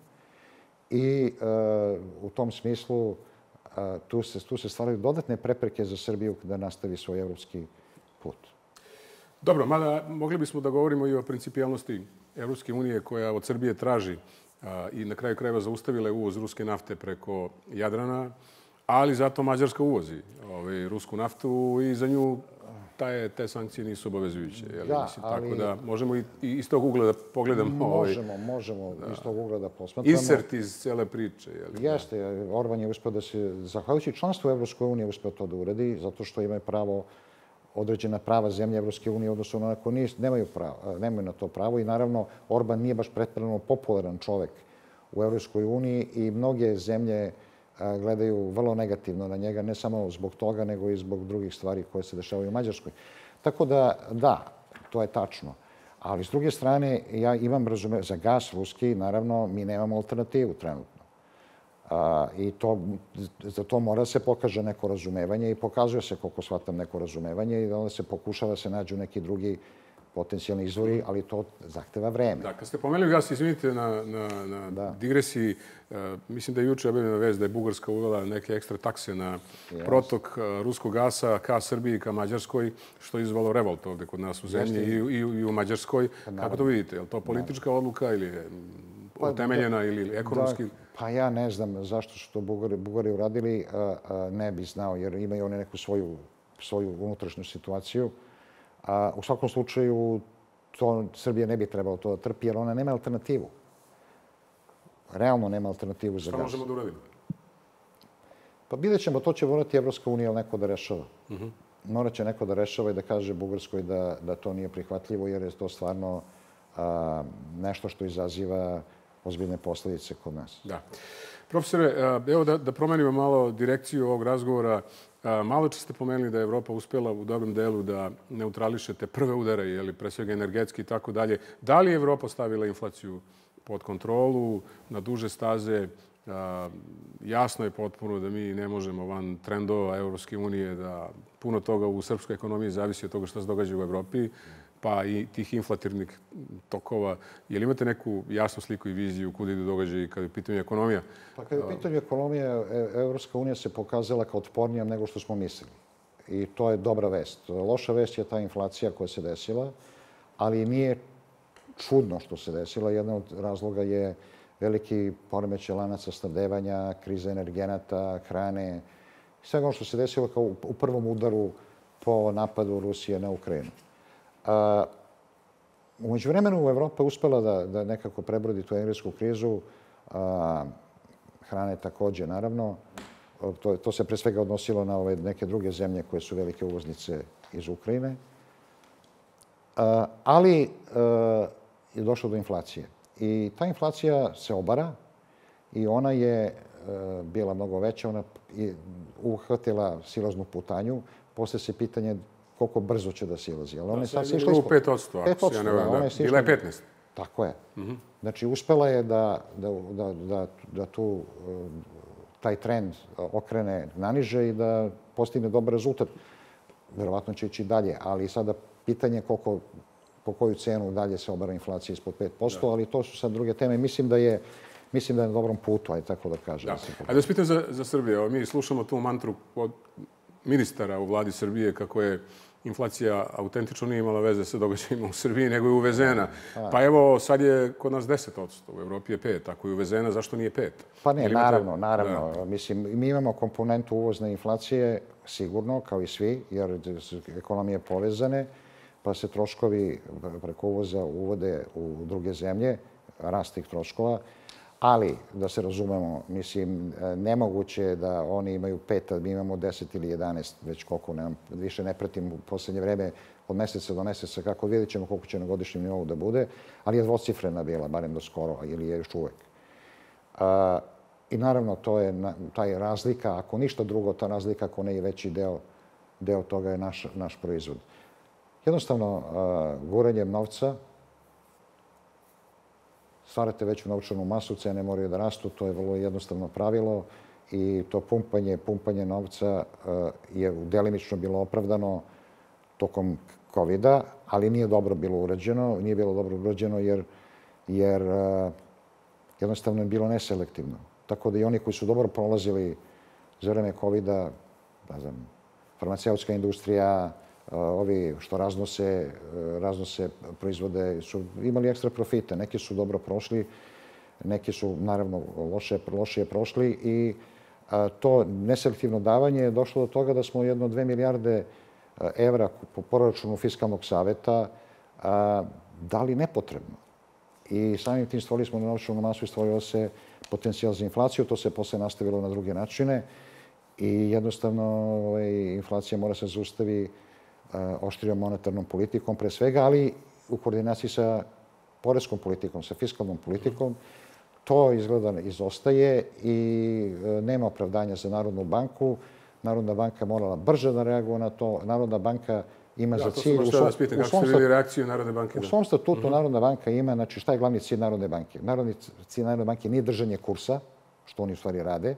I uh, u tom smislu uh, tu, se, tu se stvaraju dodatne prepreke za Srbiju da nastavi svoj evropski put. Dobro, mada mogli bismo da govorimo i o principijalnosti Evropske unije koja od Srbije traži i na kraju krajeva zaustavile uvoz ruske nafte preko Jadrana, ali zato Mađarska uvozi ovaj, rusku naftu i za nju taje, te sankcije nisu obavezujuće. Jel? Da, Mislim, ali... Tako da možemo i iz tog ugla da pogledamo... Možemo, ovaj, možemo da, iz tog ugla da posmatramo. Insert iz cele priče. Jel? Jeste, Orban je uspio da se, zahvaljujući članstvu Evropskoj unije, uspio to da uredi, zato što imaju pravo određena prava zemlje Evropske unije, odnosno na koje nemaju, pravo, nemaju na to pravo. I naravno, Orban nije baš pretjerano popularan čovek u Evropskoj uniji i mnoge zemlje gledaju vrlo negativno na njega, ne samo zbog toga, nego i zbog drugih stvari koje se dešavaju u Mađarskoj. Tako da, da, to je tačno. Ali s druge strane, ja imam razumevanje, za gas ruski, naravno, mi nemamo alternativu trenutno. A, I to, za to mora se pokaže neko razumevanje i pokazuje se, koliko shvatam, neko razumevanje i onda se pokušava se nađu neki drugi potencijalni izvori, ali to zahteva vreme. Da, kad ste pomenuli gas, izvinite na, na, na da. digresiji, uh, mislim da je juče objavljena vest da je Bugarska uvela neke ekstra takse na yes. protok uh, ruskog gasa ka Srbiji, ka Mađarskoj, što je izvalo revolt ovde kod nas u zemlji i, i, i u Mađarskoj. Pa, kako to vidite? Je li to politička naravno. odluka ili je utemeljena pa, ili ekonomski? Da, pa ja ne znam zašto su to Bugari, Bugari uradili, uh, uh, ne bi znao, jer imaju oni neku svoju, svoju unutrašnju situaciju. A u svakom slučaju, to Srbija ne bi trebalo to da trpi, jer ona nema alternativu. Realno nema alternativu za gas. Šta možemo da uradimo? Pa vidjet ćemo, to će morati Evropska unija ili neko da rešava. Uh -huh. Morat će neko da rešava i da kaže Bugarskoj da, da to nije prihvatljivo, jer je to stvarno a, nešto što izaziva ozbiljne posljedice kod nas. Da. Profesore, evo da, da promenimo malo direkciju ovog razgovora. Malo čas ste pomenuli da je Evropa uspjela u dobrom delu da neutrališe te prve udare, jeli, pre svega energetski i tako dalje. Da li je Evropa stavila inflaciju pod kontrolu na duže staze? Jasno je potpuno da mi ne možemo van trendova Evropske unije, da puno toga u srpskoj ekonomiji zavisi od toga što se događa u Evropi. pa i tih inflatornih tokova. Je li imate neku jasnu sliku i viziju kuda idu događaji kada je u pitanju ekonomija? Pa kada je u pitanju ekonomija, Evropska unija se pokazala kao otpornija nego što smo mislili. I to je dobra vest. Loša vest je ta inflacija koja se desila, ali nije čudno što se desila. Jedan od razloga je veliki poremećaj lanaca snabdevanja, kriza energenata, hrane, svega ono što se desilo kao u prvom udaru po napadu Rusije na Ukrajinu. A, u međuvremenu Evropa je uspela da, da nekako prebrodi tu energetsku krizu, a, hrane takođe, naravno. To, to se pre svega odnosilo na ove neke druge zemlje koje su velike uvoznice iz Ukrajine. A, ali a, je došlo do inflacije. I ta inflacija se obara i ona je a, bila mnogo veća. Ona je uhvatila silaznu putanju. Posle se pitanje koliko brzo će da silazi. Ali ona je sad sišla u pet posto, ako se ja ne varam. Bila je petnaest. Tako je. Uh-huh. Znači, uspela je da, da, da, da, da tu taj trend okrene naniže i da postigne dobar rezultat. Verovatno će ići dalje, ali sada pitanje koliko, po koju cenu dalje se obara inflacija ispod pet posto, da. Ali to su sad druge teme. Mislim da je, mislim da je na dobrom putu, aj tako da kažem. Da. A da vas pitam za, za Srbiju. Mi slušamo tu mantru od ministara u vladi Srbije kako je inflacija autentično nije imala veze sa događajima u Srbiji, nego je uvezena. Pa evo, sad je kod nas deset odsto, u Evropi je pet. Ako je uvezena, zašto nije pet? Pa ne, naravno, naravno. Da. Mislim, mi imamo komponentu uvozne inflacije, sigurno, kao i svi, jer ekonomije povezane, pa se troškovi preko uvoza uvode u druge zemlje, rast tih troškova. Ali, da se razumemo, mislim, nemoguće je da oni imaju pet, a mi imamo deset ili jedanaest, već koliko, nemam, više ne pratim u poslednje vreme, od meseca do meseca, kako vidjet ćemo koliko će na godišnjem nivou da bude, ali je dvocifrena bila, barem do skoro, ili je još uvek. A, I naravno, to je na, taj razlika, ako ništa drugo, ta razlika, ako ne i veći deo, deo toga je naš, naš proizvod. Jednostavno, a, guranjem novca, stvarate veću novčanu masu, cene moraju da rastu, to je vrlo jednostavno pravilo i to pumpanje, pumpanje novca je delimično bilo opravdano tokom kovida, ali nije dobro bilo urađeno. Nije bilo dobro urađeno jer, jer jednostavno je bilo neselektivno. Tako da i oni koji su dobro prolazili za vreme kovida, ne znam, farmaceutska industrija, ovi što raznose, raznose proizvode su imali ekstra profite. Neki su dobro prošli, neki su naravno loše, lošije prošli i to neselektivno davanje je došlo do toga da smo jedno dve milijarde evra po proračunu Fiskalnog saveta dali nepotrebno. I samim tim stvorili smo novčanu masu i stvorio se potencijal za inflaciju. To se posle nastavilo na druge načine i jednostavno ovaj, inflacija mora se zaustavi oštrijom monetarnom politikom pre svega, ali u koordinaciji sa poreskom politikom, sa fiskalnom politikom. To izgleda izostaje i nema opravdanja za Narodnu banku. Narodna banka morala brže da reaguje na to. Narodna banka ima za cilj... Ja, to sam baš da vas pitam, kako ste vidjeli reakciju Narodne banke? U svom statutu Narodna banka ima, znači šta je glavni cilj Narodne banke? Narodni cilj Narodne banke nije držanje kursa, što oni u stvari rade,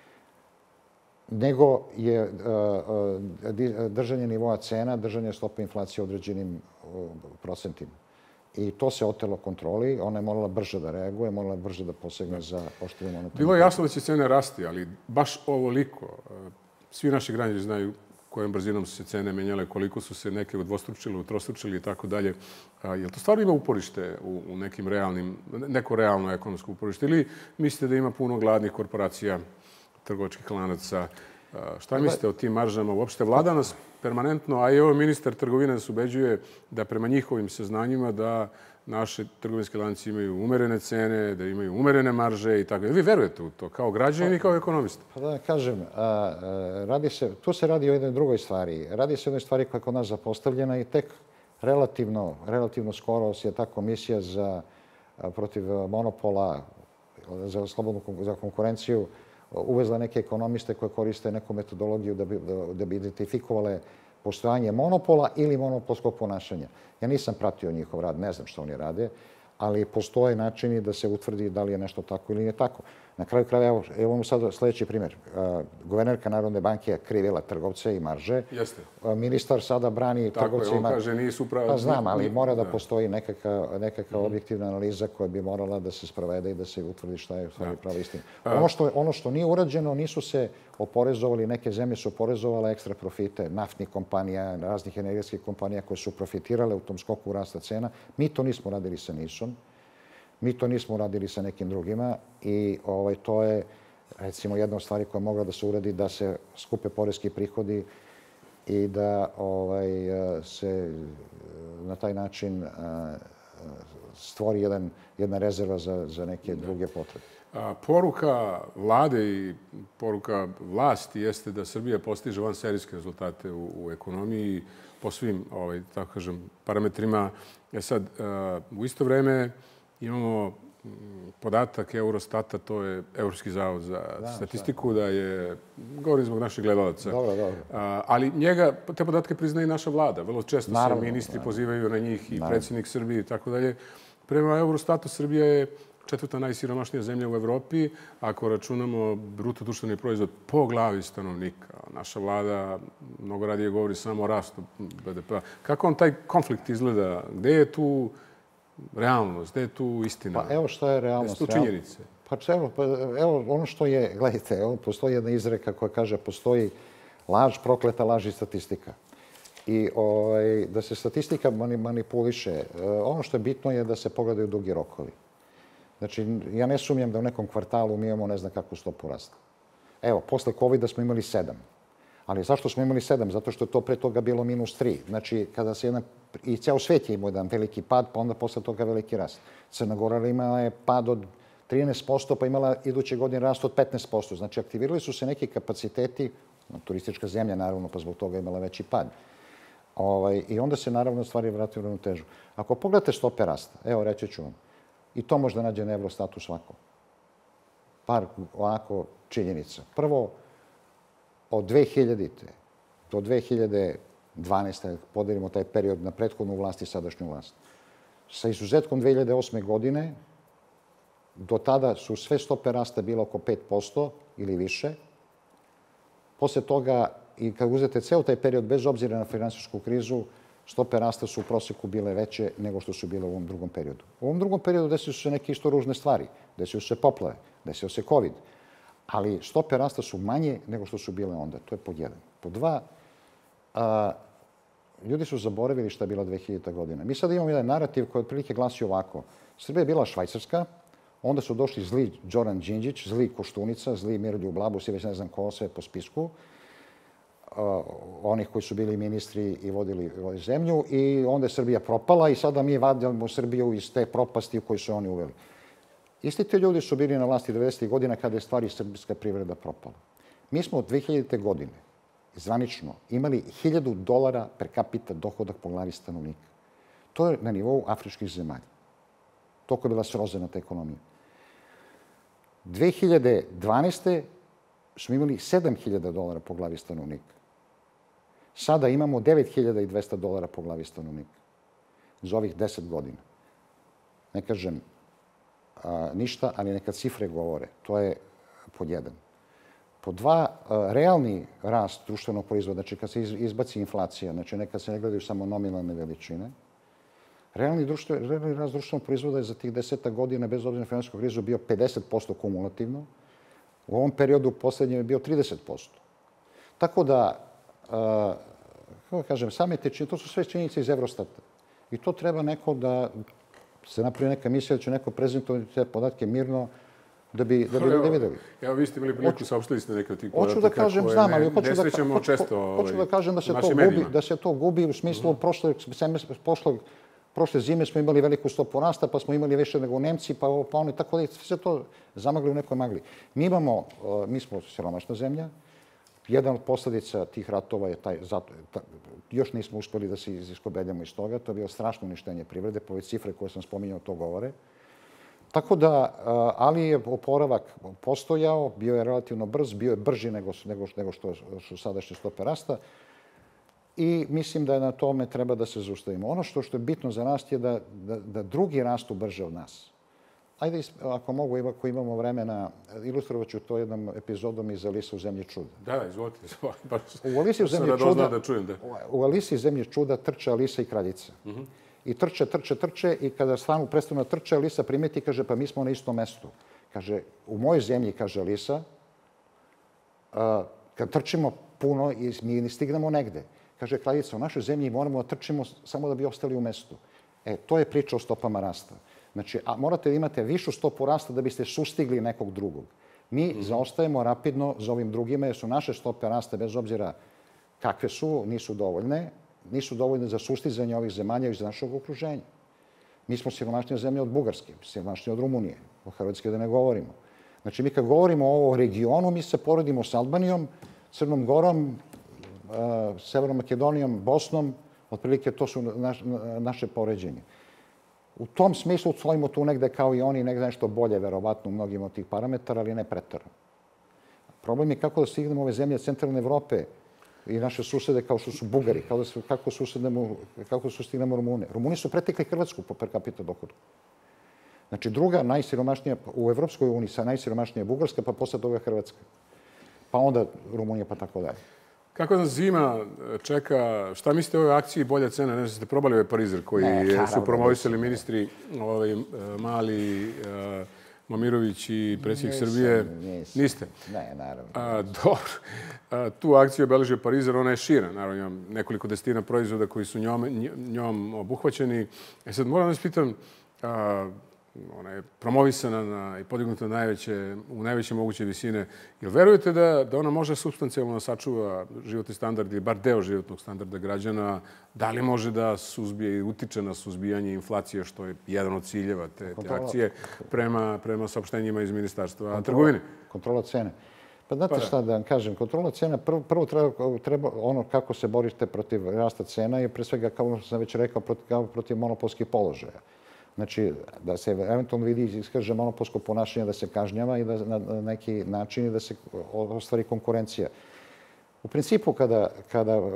nego je držanje nivoa cena, držanje stope inflacije određenim procentima. I to se otelo kontroli. Ona je morala brže da reaguje, morala brže da posegne za oštrijom monetarnom. Bilo je jasno da će cene rasti, ali baš ovoliko. Svi naši građani znaju kojom brzinom su se cene menjale, koliko su se neke udvostručile, utrostručile i tako dalje. Je li to stvarno ima uporište u nekim realnim, neko realno ekonomsko uporište? Ili mislite da ima puno gladnih korporacija, trgovačkih lanaca? Šta mislite o tim maržama? Uopšte vlada nas permanentno, a i ovo ministar trgovine nas ubeđuje da prema njihovim saznanjima da naše trgovinske lanci imaju umerene cene, da imaju umerene marže i tako. Vi verujete u to kao građani i kao ekonomista? Pa da kažem, radi se, tu se radi o jednoj drugoj stvari. Radi se o jednoj stvari koja je kod nas zapostavljena i tek relativno, relativno skoro je ta komisija za protiv monopola, za slobodnu za konkurenciju, uvezla neke ekonomiste koje koriste neku metodologiju da bi, da, da bi identifikovale postojanje monopola ili monopolskog ponašanja. Ja nisam pratio njihov rad, ne znam što oni rade, ali postoje načini da se utvrdi da li je nešto tako ili nije tako. Na kraju krajeva, evo, evo mu sad sljedeći primjer. Guvernerka Narodne banke je krivila trgovce i marže. Jeste. Ministar sada brani trgovce i marže. Tako je, on kaže nisu pravi. Pa znam, ali mora da postoji nekakva, nekakva objektivna analiza koja bi morala da se sprovede i da se utvrdi šta je prava istina. Ono što, ono što nije urađeno, nisu se oporezovali, neke zemlje su oporezovale ekstra profite naftnih kompanija, raznih energetskih kompanija koje su profitirale u tom skoku rasta cena. Mi to nismo radili sa nisom. Mi to nismo uradili sa nekim drugima i ovaj, to je, recimo, jedna od stvari koja je mogla da se uradi, da se skupe poreski prihodi i da ovaj, se na taj način stvori jedan, jedna rezerva za, za neke druge potrebe. A, poruka vlade i poruka vlasti jeste da Srbija postiže vanserijske rezultate u, u ekonomiji po svim, ovaj, tako kažem, parametrima. E sad, a, u isto vreme imamo podatak Eurostata, to je Evropski zavod za da, statistiku, da je, govorim zbog naših gledalaca, dobro, dobro. A, ali njega, te podatke priznaje i naša vlada. Vrlo često naravno, se ministri naravno. pozivaju na njih i naravno. Predsjednik Srbije i tako dalje. Prema Eurostatu Srbija je četvrta najsiromašnija zemlja u Evropi, ako računamo bruto društveni proizvod po glavi stanovnika. Naša vlada mnogo radije govori samo o rastu be de pe-a. Kako on taj konflikt izgleda? Gde je tu realnost? Gde je tu istina? Pa evo što je realnost. Gde su tu činjenice? Pa evo, pa evo ono što je, gledajte, evo, postoji jedna izreka koja kaže postoji laž, prokleta laž i statistika. I ovaj, da se statistika manipuliše, ono što je bitno je da se pogledaju dugi rokovi. Znači, ja ne sumnjam da u nekom kvartalu mi imamo ne znam kakvu stopu rasta. Evo, posle kovida smo imali sedam. Ali zašto smo imali sedam? Zato što je to pre toga bilo minus tri. Znači, kada se jedna, i ceo svet je imao jedan veliki pad, pa onda posle toga veliki rast. Crna Gora imala je pad od trinaest posto, pa imala iduće godine rast od petnaest posto. Znači, aktivirali su se neki kapaciteti, turistička zemlja naravno, pa zbog toga imala veći pad. Ovaj, I onda se naravno stvari vrati u ravnotežu. Ako pogledate stope rasta, evo reći ću vam, i to možda nađe na Eurostatu svako. Par ovako činjenica. Prvo, od dve hiljadite do dve hiljade dvanaeste. podelimo taj period na prethodnu vlast i sadašnju vlast. Sa izuzetkom dve hiljade osme. godine, do tada su sve stope rasta bile oko pet posto ili više. Posle toga, i kad uzete ceo taj period, bez obzira na finansijsku krizu, stope rasta su u proseku bile veće nego što su bile u ovom drugom periodu. U ovom drugom periodu desili su se neke isto ružne stvari. Desio se poplave, desio se COVID. Ali stope rasta su manje nego što su bile onda. To je pod jedan. Pod dva, a, ljudi su zaboravili šta je bila dve hiljadita. godina. Mi sad imamo jedan narativ koji otprilike glasi ovako. Srbija je bila Švajcarska, onda su došli zli Zoran Đinđić, zli Koštunica, zli Miroljub Labus i već ne znam ko sve po spisku, a, onih koji su bili ministri i vodili zemlju, i onda je Srbija propala i sada mi vadimo Srbiju iz te propasti u koju su oni uveli. Isti ti ljudi su bili na vlasti devedesetih godina kada je stvari srpska privreda propala. Mi smo od dve hiljadite. godine zvanično imali hiljadu dolara per capita dohodak po glavi stanovnika. To je na nivou afričkih zemalja. Toliko je bila srozana ta ekonomija. dve hiljade dvanaeste. smo imali sedam hiljada dolara po glavi stanovnika. Sada imamo devet hiljada dvesta dolara po glavi stanovnika. Za ovih deset godina. Ne kažem a, ništa, ali neka cifre govore. To je pod jedan. Pod dva, a, realni rast društvenog proizvoda, znači kad se izbaci inflacija, znači neka se ne gledaju samo nominalne veličine, realni, društve, realni rast društvenog proizvoda je za tih deseta godina, bez obzira na finansijsku krizu, bio pedeset posto kumulativno. U ovom periodu posljednjem je bio trideset posto. Tako da, a, kako kažem, same te činjenice, to su sve činjenice iz Eurostata. I to treba neko da se napravi neka misija, da će neko prezentovati te podatke mirno, da bi, da bi ljudi videli. Evo, vi ste imali priliku, saopštili ste neke od tih podataka hoću da kažem, koje znam, ali ne, hoću ne da, srećemo hoću, često hoću da kažem da se, to gubi, da se to gubi u smislu uh-huh. prošle, prošle, prošle zime smo imali veliku stopu rasta, pa smo imali više nego Nemci, pa, pa oni tako da sve to zamagli u nekoj magli. Mi imamo, mi smo siromašna zemlja. Jedan od posljedica tih ratova je taj, zato, ta, još nismo uspjeli da se iskobeljamo iz toga. To je bilo strašno uništenje privrede, po ove cifre koje sam spominjao to govore. Tako da, ali je oporavak postojao, bio je relativno brz, bio je brži nego, nego, nego što su sadašnje stope rasta. I mislim da na tome treba da se zaustavimo. Ono što, što je bitno za rast je da, da, da drugi rastu brže od nas. ajde, ako mogu, ako imamo vremena, ilustrovat ću to jednom epizodom iz Alise u zemlji čuda. Da, izvolite. U Alisi u zemlji čuda, da čujem, da. u Alisi u zemlji čuda trče Alisa i kraljica. I trče, trče, trče i kada stvarno prestanu trče, Alisa primeti i kaže, pa mi smo na istom mestu. Kaže, u mojoj zemlji, kaže Alisa, kad trčimo puno i mi ne stignemo negde. Kaže kraljica, u našoj zemlji moramo da trčimo samo da bi ostali u mestu. E, to je priča o stopama rasta. Znači, a morate da imate višu stopu rasta da biste sustigli nekog drugog. Mi zaostajemo rapidno za ovim drugima jer su naše stope rasta, bez obzira kakve su, nisu dovoljne. Nisu dovoljne za sustizanje ovih zemalja iz našeg okruženja. Mi smo siromašnije zemlje od Bugarske, siromašnije od Rumunije, o Hrvatske da ne govorimo. Znači, mi kad govorimo o ovom regionu, mi se poredimo s Albanijom, Crnom Gorom, Severnom Makedonijom, Bosnom, otprilike to su naše poređenje. U tom smislu stojimo tu negde kao i oni, negde nešto bolje, verovatno, u mnogim od tih parametara, ali ne preterano. Problem je kako da stignemo ove zemlje centralne Evrope i naše susede kao što su Bugari, kao da su, kako, susedemo, kako su stignemo Rumune. Rumuni su pretekli Hrvatsku po per capita dohodu. Znači, druga najsiromašnija u Evropskoj uniji, sa najsiromašnija je Bugarska, pa posle toga Hrvatska. Pa onda Rumunija, pa tako dalje. Kako nas zima čeka? Šta mislite o ovoj akciji Bolja cena? Ne znam, ste probali ovaj parizer koji ne, su promovisali ministri ovaj, Mali, Momirović i predsjednik Srbije? Nisam. Niste? Ne, naravno. A, dobro. A, tu akciju je obeležio parizer, ona je šira. Naravno, imam nekoliko desetina proizvoda koji su njom, njom obuhvaćeni. E sad, moram da vas pitam, a, ona je promovisana na, i podignuta najveće, u najveće moguće visine. Jel verujete da, da ona može supstancijalno sačuva životni standard ili bar deo životnog standarda građana? Da li može da suzbije i utiče na suzbijanje inflacije, što je jedan od ciljeva te, te akcije prema, prema saopštenjima iz Ministarstva kontrola, trgovine? Kontrola cene. Pa znate pa šta da vam kažem, kontrola cena, prvo, prvo treba, treba ono kako se borite protiv rasta cena je pre svega, kao što sam već rekao, protiv, protiv monopolskih položaja. Znači, da se eventualno vidi iskaže monopolsko ponašanje, da se kažnjava i da na neki način da se ostvari konkurencija. U principu, kada, kada uh,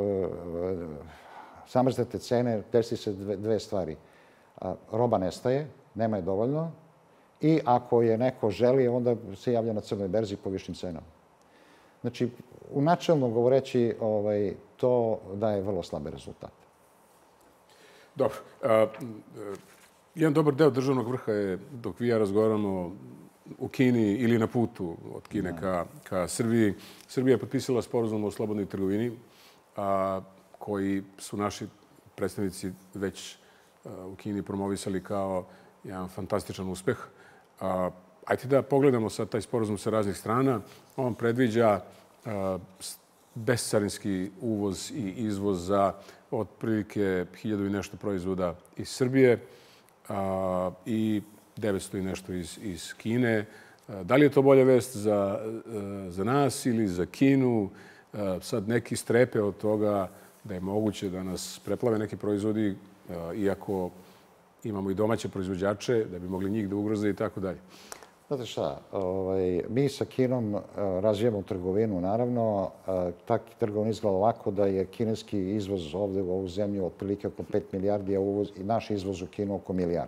zamrznete cene, desi se dve, dve stvari. Uh, roba nestaje, nema je dovoljno i ako je neko želi, onda se javlja na crnoj berzi po višim cenama. Znači, u načelno govoreći, ovaj, to daje vrlo slabe rezultate. Dobro. Uh, uh... Jedan dobar deo državnog vrha je, dok vi ja razgovaramo, u Kini ili na putu od Kine ka, ka Srbiji. Srbija je potpisala sporazum o slobodnoj trgovini, a, koji su naši predstavnici već a, u Kini promovisali kao jedan fantastičan uspeh. A, ajde da pogledamo sad taj sporazum sa raznih strana. On predviđa a, bescarinski uvoz i izvoz za otprilike hiljadu i nešto proizvoda iz Srbije. A, i devetsto i nešto iz, iz Kine. A, da li je to bolja vest za, za nas ili za Kinu? A, sad neki strepe od toga da je moguće da nas preplave neki proizvodi, a, iako imamo i domaće proizvođače, da bi mogli njih da ugroze i tako dalje. Znate šta, ovaj, mi sa Kinom razvijamo trgovinu, naravno. Tak trgovin izgleda ovako da je kineski izvoz ovde u ovu zemlju otprilike oko pet milijardi, a uvoz, i naš izvoz u Kinu oko milijardu.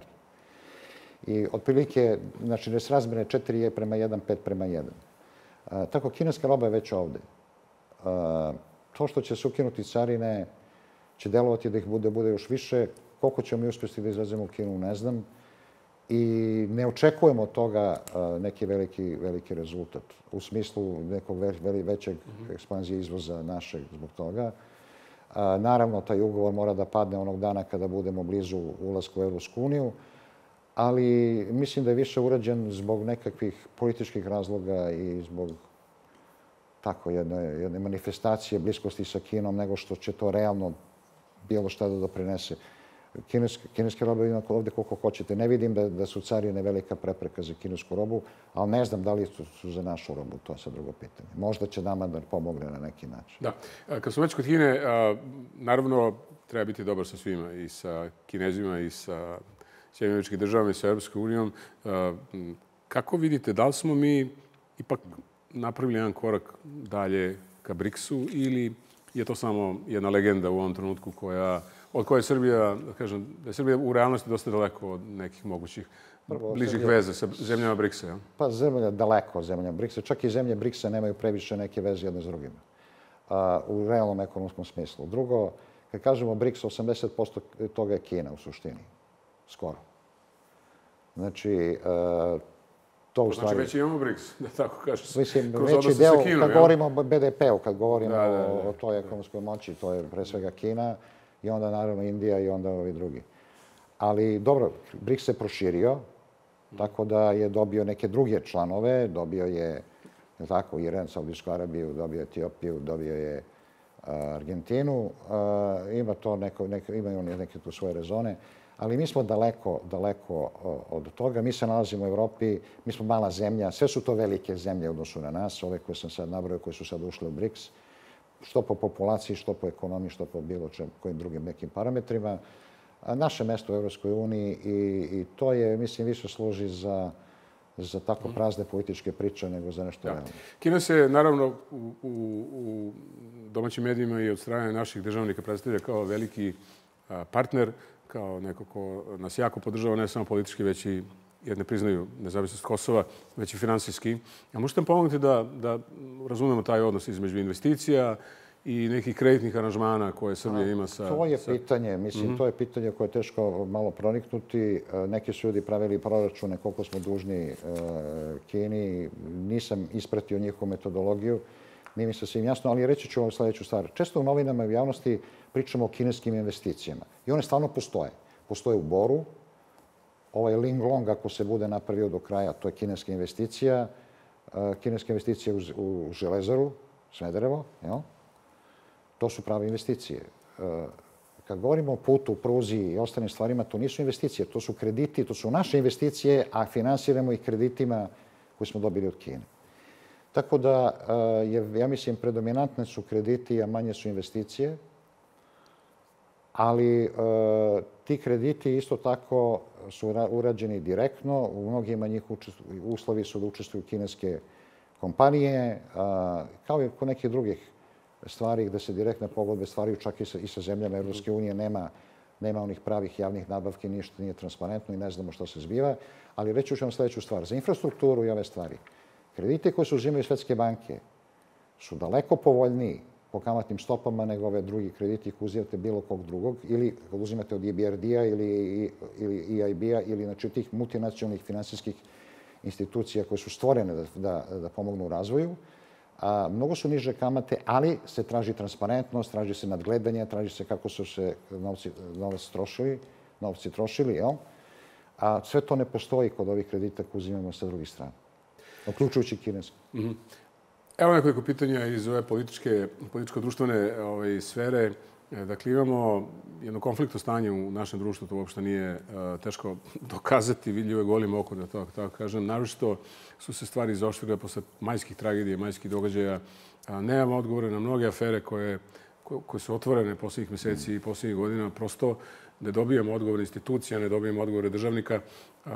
I otprilike, znači, nesrazmjerne četiri je prema jedan, pet prema jedan. Tako, kineska roba je već ovde. To što će se ukinuti carine će delovati da ih bude, bude još više. Koliko ćemo mi uspjeti da izvezemo u Kinu, ne znam. I ne očekujemo od toga neki veliki, veliki rezultat u smislu nekog većeg ekspanzije izvoza našeg zbog toga. Naravno, taj ugovor mora da padne onog dana kada budemo blizu ulasku u Evropsku uniju, ali mislim da je više urađen zbog nekakvih političkih razloga i zbog tako jedne, jedne manifestacije bliskosti sa Kinom nego što će to realno bilo šta da doprinese. Kineske, kineske robe ima ovdje koliko hoćete. Ne vidim da, da su carine velika prepreka za kinesku robu, ali ne znam da li su, su za našu robu. To je sad drugo pitanje. Možda će nama da pomogne na neki način. Da. Kad smo već kod Kine, naravno treba biti dobar sa svima. I sa Kinezima, i sa Sjedinjenim Američkim Državama, i sa Europskom unijom. Kako vidite, da li smo mi ipak napravili jedan korak dalje ka briksu ili je to samo jedna legenda u ovom trenutku koja od koje je Srbija, da kažem, da je Srbija u realnosti dosta daleko od nekih mogućih bližih veza sa zemljama briksa, ja? Pa zemlja daleko zemljama briksa. Čak i zemlje briksa nemaju previše neke veze jedne s drugima. U realnom ekonomskom smislu. Drugo, kad kažemo briks, osamdeset posto toga je Kina u suštini. Skoro. Znači, to u stvari... Znači, već imamo briks, da tako kažeš. Mislim, veći deo, kad govorimo o be de pe u, kad govorimo o toj ekonomskoj moći, to je pre svega Kina i onda naravno Indija i onda ovi drugi. Ali dobro, briks se proširio, tako da je dobio neke druge članove, dobio je tako, Iran, Saudijsku Arabiju, dobio je Etiopiju, dobio je Argentinu. Ima to neko, neko, imaju oni neke tu svoje rezone, ali mi smo daleko, daleko od toga. Mi se nalazimo u Evropi, mi smo mala zemlja, sve su to velike zemlje u odnosu na nas, ove koje sam sad nabrojao, koje su sad ušle u briks, što po populaciji, što po ekonomiji, što po bilo čem, kojim drugim nekim parametrima. Naše mesto u Evropskoj uniji i, i to je, mislim, više služi za, za tako prazne političke priče nego za nešto realno. Kina se, naravno, u, u, u domaćim medijima i od strane naših državnika predstavlja kao veliki partner, kao neko ko nas jako podržava, ne samo politički, već i jer ne priznaju nezavisnost Kosova, već i finansijski. A možete nam pomoći da, da razumemo taj odnos između investicija i nekih kreditnih aranžmana koje Srbija ima sa... To je pitanje, mislim, to je pitanje koje je teško malo proniknuti. Neki su ljudi pravili proračune koliko smo dužni Kini. Nisam ispratio njihovu metodologiju. Nije mi se svim jasno, ali reći ću vam sljedeću stvar. Često u novinama i u javnosti pričamo o kineskim investicijama. I one stvarno postoje. Postoje u Boru. Ovaj Linglong, ako se bude napravio do kraja, to je kineska investicija. Kineska investicija u Železaru, Smederevo, jel? To su prave investicije. Kad govorimo o putu, pruzi i ostalim stvarima, to nisu investicije, to su krediti, to su naše investicije, a finansiramo ih kreditima koje smo dobili od Kine. Tako da, ja mislim, predominantne su krediti, a manje su investicije. Ali ti krediti isto tako su urađeni direktno. U mnogima njih uslovi su da učestvuju kineske kompanije, kao i kod nekih drugih stvari gde se direktne pogodbe stvaraju čak i sa, i sa zemljama Evropske unije. Nema, nema onih pravih javnih nabavki, ništa nije transparentno i ne znamo što se zbiva. Ali reći ću vam sljedeću stvar. Za infrastrukturu i ove stvari, kredite koje se uzimaju Svetske banke su daleko povoljniji po kamatnim stopama nego ove drugi krediti koje uzimate bilo kog drugog ili kad uzimate od E B R D-a ili, ili E I B-a ili znači tih multinacionalnih finansijskih institucija koje su stvorene da, da, da pomognu u razvoju. A, mnogo su niže kamate, ali se traži transparentnost, traži se nadgledanje, traži se kako su se novci, novac trošili, novci trošili, jel? A sve to ne postoji kod ovih kredita koje uzimamo sa drugih strana, uključujući kineski. Mm-hmm. Evo nekoliko pitanja iz ove političke, političko-društvene ovaj, sfere. Dakle, imamo jedno konfliktno stanje u našem društvu, to uopšte nije uh, teško dokazati, vidljivo je golim okom, da to tako kažem. Naročito su se stvari izoštrile posle majskih tragedija, majskih događaja. Uh, nemamo odgovore na mnoge afere koje, koje, koje su otvorene posljednjih mjeseci i posljednjih godina. Prosto ne dobijemo odgovore institucija, ne dobijemo odgovore državnika. Uh,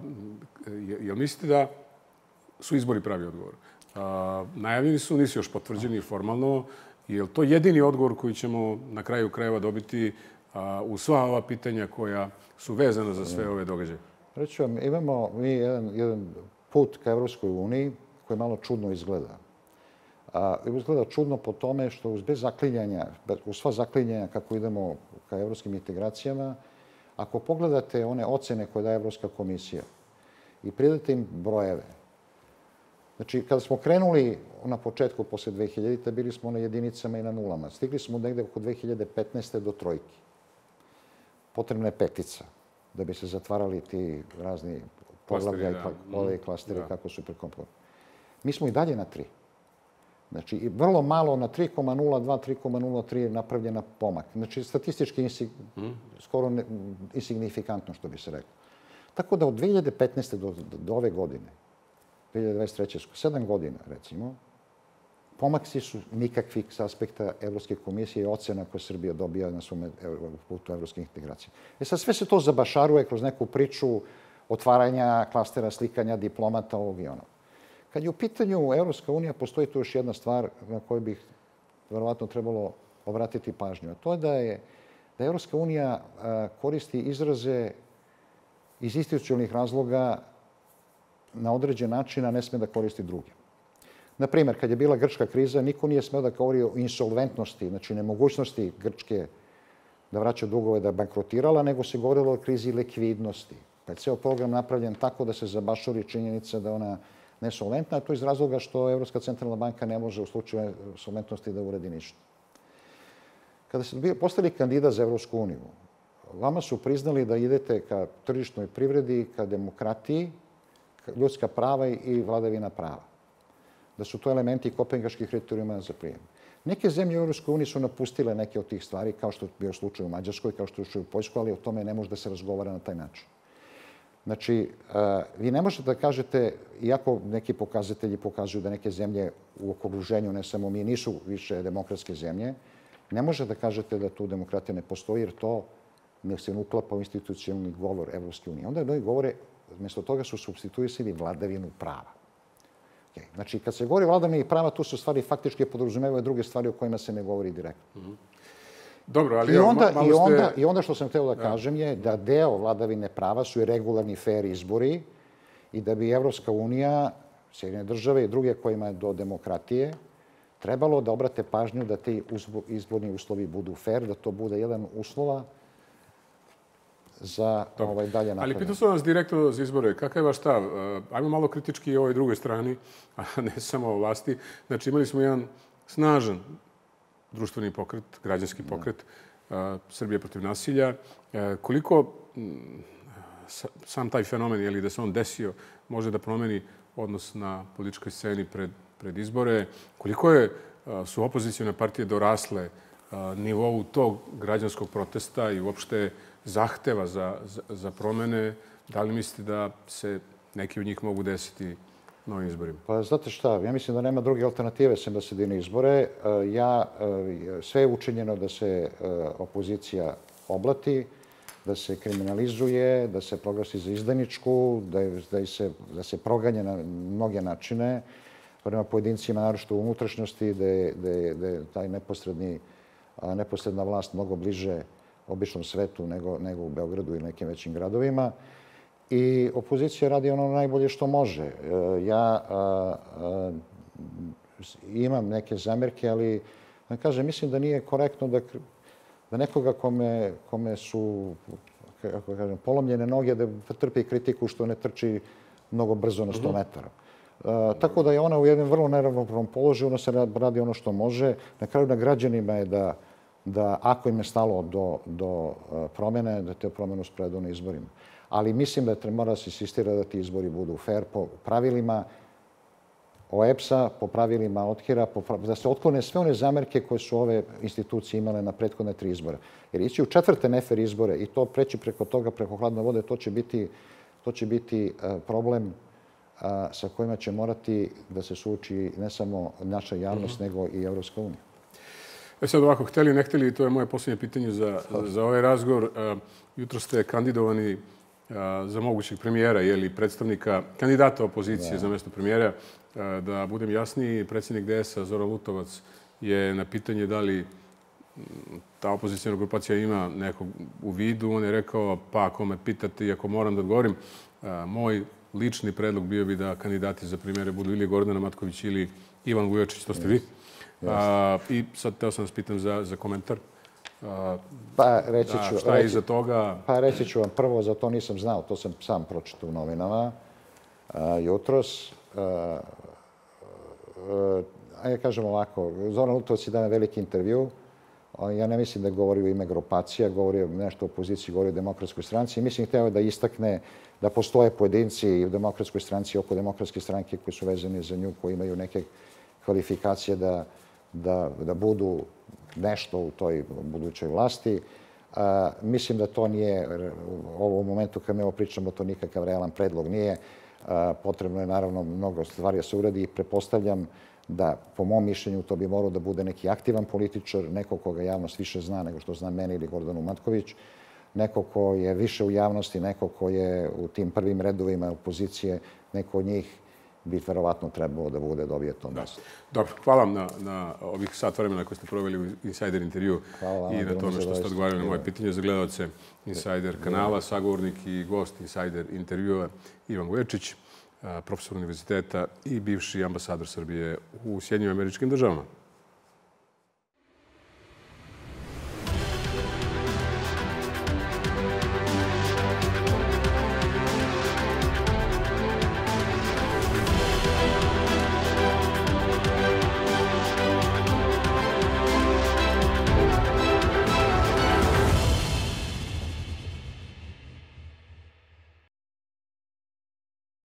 jel mislite da su izbori pravi odgovor? Uh, najavljeni su, nisu još potvrđeni formalno. Je li to jedini odgovor koji ćemo na kraju krajeva dobiti a, u sva ova pitanja koja su vezana za sve ove događaje? Reći vam, imamo mi jedan, jedan put ka Evropskoj uniji koji malo čudno izgleda. A, izgleda čudno po tome što uz bez zaklinjanja, uz sva zaklinjanja kako idemo ka evropskim integracijama, ako pogledate one ocene koje daje Evropska komisija i pridate im brojeve, znači, kada smo krenuli na početku, posle dve hiljadite, bili smo na jedinicama i na nulama. Stigli smo negde oko dve hiljade petnaeste. do trojki. Potrebna je petica da bi se zatvarali ti razni poglavlja i klasteri kako su prekomponovani. Mi smo i dalje na tri. Znači, vrlo malo na tri zarez nula dva, tri zarez nula tri je napravljena pomak. Znači, statistički insig... hmm. skoro ne... insignifikantno, što bi se reklo. Tako da od dve hiljade petnaeste. do, do ove godine, dve hiljade dvadeset treće. sedam godina, recimo, pomaksi su nikakvi s aspekta Evropske komisije i ocena koje Srbija dobija na svom putu evropskih integracija. E sad, sve se to zabašaruje kroz neku priču otvaranja klastera, slikanja, diplomata, ovog i onog. Kad je u pitanju Evropska unija, postoji tu još jedna stvar na koju bih verovatno trebalo obratiti pažnju. A to je da je da Evropska unija koristi izraze iz institucionalnih razloga na određen način, a ne sme da koristi druge. Na primjer, kad je bila grčka kriza, niko nije smeo da govori o insolventnosti, znači nemogućnosti Grčke da vraća dugove, da je bankrotirala, nego se govorilo o krizi likvidnosti. Pa je ceo program napravljen tako da se zabašuri činjenica da je ona nesolventna, a to iz razloga što Evropska centralna banka ne može u slučaju solventnosti da uradi ništa. Kada ste postali kandidat za Evropsku uniju, vama su priznali da idete ka tržišnoj privredi, ka demokratiji, ljudska prava i vladavina prava. Da su to elementi kopenhaških kriterijuma za prijem. Neke zemlje u Evropskoj uniji su napustile neke od tih stvari, kao što je bio slučaj u Mađarskoj, kao što je slučaj u Poljskoj, ali o tome ne može da se razgovara na taj način. Znači, vi ne možete da kažete, iako neki pokazatelji pokazuju da neke zemlje u okruženju, ne samo mi, nisu više demokratske zemlje, ne možete da kažete da tu demokratija ne postoji, jer to ne se uklapa u institucionalni govor Evropske unije. Onda mnogi govore, mjesto toga su supstituisali vladavinu prava. Znači, kad se govori o vladavini prava, tu su stvari faktički podrazumevaju druge stvari o kojima se ne govori direktno. Dobro, ali... I onda, i, onda, I onda što sam htio da kažem je da deo vladavine prava su i regularni fair izbori i da bi Evropska unija, Sjedinjene države i druge kojima je do demokratije, trebalo da obrate pažnju da ti izborni uslovi budu fair, da to bude jedan uslova za ovaj dalje napredak. Ali pitao sam vas direktno za izbore. Kakav je vaš stav? Ajmo malo kritički i ovoj drugoj strani, a ne samo o vlasti. Znači, imali smo jedan snažan društveni pokret, građanski pokret, Srbije protiv nasilja. Koliko sam taj fenomen, je li da se on desio, može da promeni odnos na političkoj sceni pred, pred izbore? Koliko je, su opozicijone partije dorasle nivou tog građanskog protesta i uopšte zahteva za, za, za promene? Da li mislite da se neki od njih mogu desiti novim izborima? Pa znate šta, ja mislim da nema druge alternative sem da se dine izbore. Ja, sve je učinjeno da se opozicija oblati, da se kriminalizuje, da se proglasi za izdajničku, da, je, da, se, da se proganja na mnoge načine prema pojedincima, naročito u unutrašnjosti, da je, da je, da je taj neposredni, neposredna vlast mnogo bliže običnom svetu nego, nego u Beogradu i nekim većim gradovima. I opozicija radi ono najbolje što može. Ja a, a, imam neke zamjerke, ali da kažem, mislim da nije korektno da, da nekoga kome, kome su kako kažem, polomljene noge da trpi kritiku što ne trči mnogo brzo na sto metara. A, tako da je ona u jednom vrlo neravnopravnom položaju, ona se radi ono što može. Na kraju na građanima je da, da ako im je stalo do, do promjene, da te promjenu spredu na izborima. Ali mislim da mora se insistirati da ti izbori budu fair po pravilima O E P S-a, po pravilima Othira, da se otklone sve one zamerke koje su ove institucije imale na prethodne tri izbora. Jer ići u četvrte nefer izbore i to preći preko toga, preko hladne vode, to će biti, to će biti problem sa kojima će morati da se suoči ne samo naša javnost, nego i Evropska unija. E sad ovako, hteli, ne hteli, to je moje posljednje pitanje za, za ovaj razgovor. Jutro ste kandidovani za mogućeg premijera, je li predstavnika, kandidata opozicije za mjesto premijera. Da budem jasniji, predsjednik D S-a Zoran Lutovac je na pitanje da li ta opozicijna grupacija ima nekog u vidu. On je rekao, pa ako me pitate i ako moram da odgovorim, moj lični predlog bio bi da kandidati za premijere budu ili Gordana Matković ili Ivan Vujočić, to ste vi. A, I sad teo sam vas pitam za, za komentar. A, pa reći ću, da, šta je iza toga? Pa reći ću vam prvo, za to nisam znao, to sam sam pročitao u novinama a, jutros. A, a ja kažem ovako, Zoran Lutovac je dao veliki intervju. Ja ne mislim da govori u ime grupacija, govori nešto o opoziciji, govori o demokratskoj stranci. Mislim htio da istakne da postoje pojedinci i u demokratskoj stranci oko demokratske stranke koji su vezani za nju, koji imaju neke kvalifikacije da, da, da budu nešto u toj budućoj vlasti. A, mislim da to nije, u ovom momentu kad mi ovo pričamo, to nikakav realan predlog nije. A, potrebno je naravno mnogo stvari da se uradi i prepostavljam da, po mom mišljenju, to bi morao da bude neki aktivan političar, neko koga javnost više zna nego što zna mene ili Gordanu Matković, neko ko je više u javnosti, neko ko je u tim prvim redovima opozicije, neko od njih bi verovatno trebalo da bude dobije to mesto. Dobro, hvala vam na, na ovih sat vremena koje ste proveli u Insider intervju i na tome što ste odgovarali na moje pitanje za gledalce Insider kanala, sagovornik i gost Insider intervjua Ivan Vuječić, profesor univerziteta i bivši ambasador Srbije u Sjedinjenim Američkim Državama.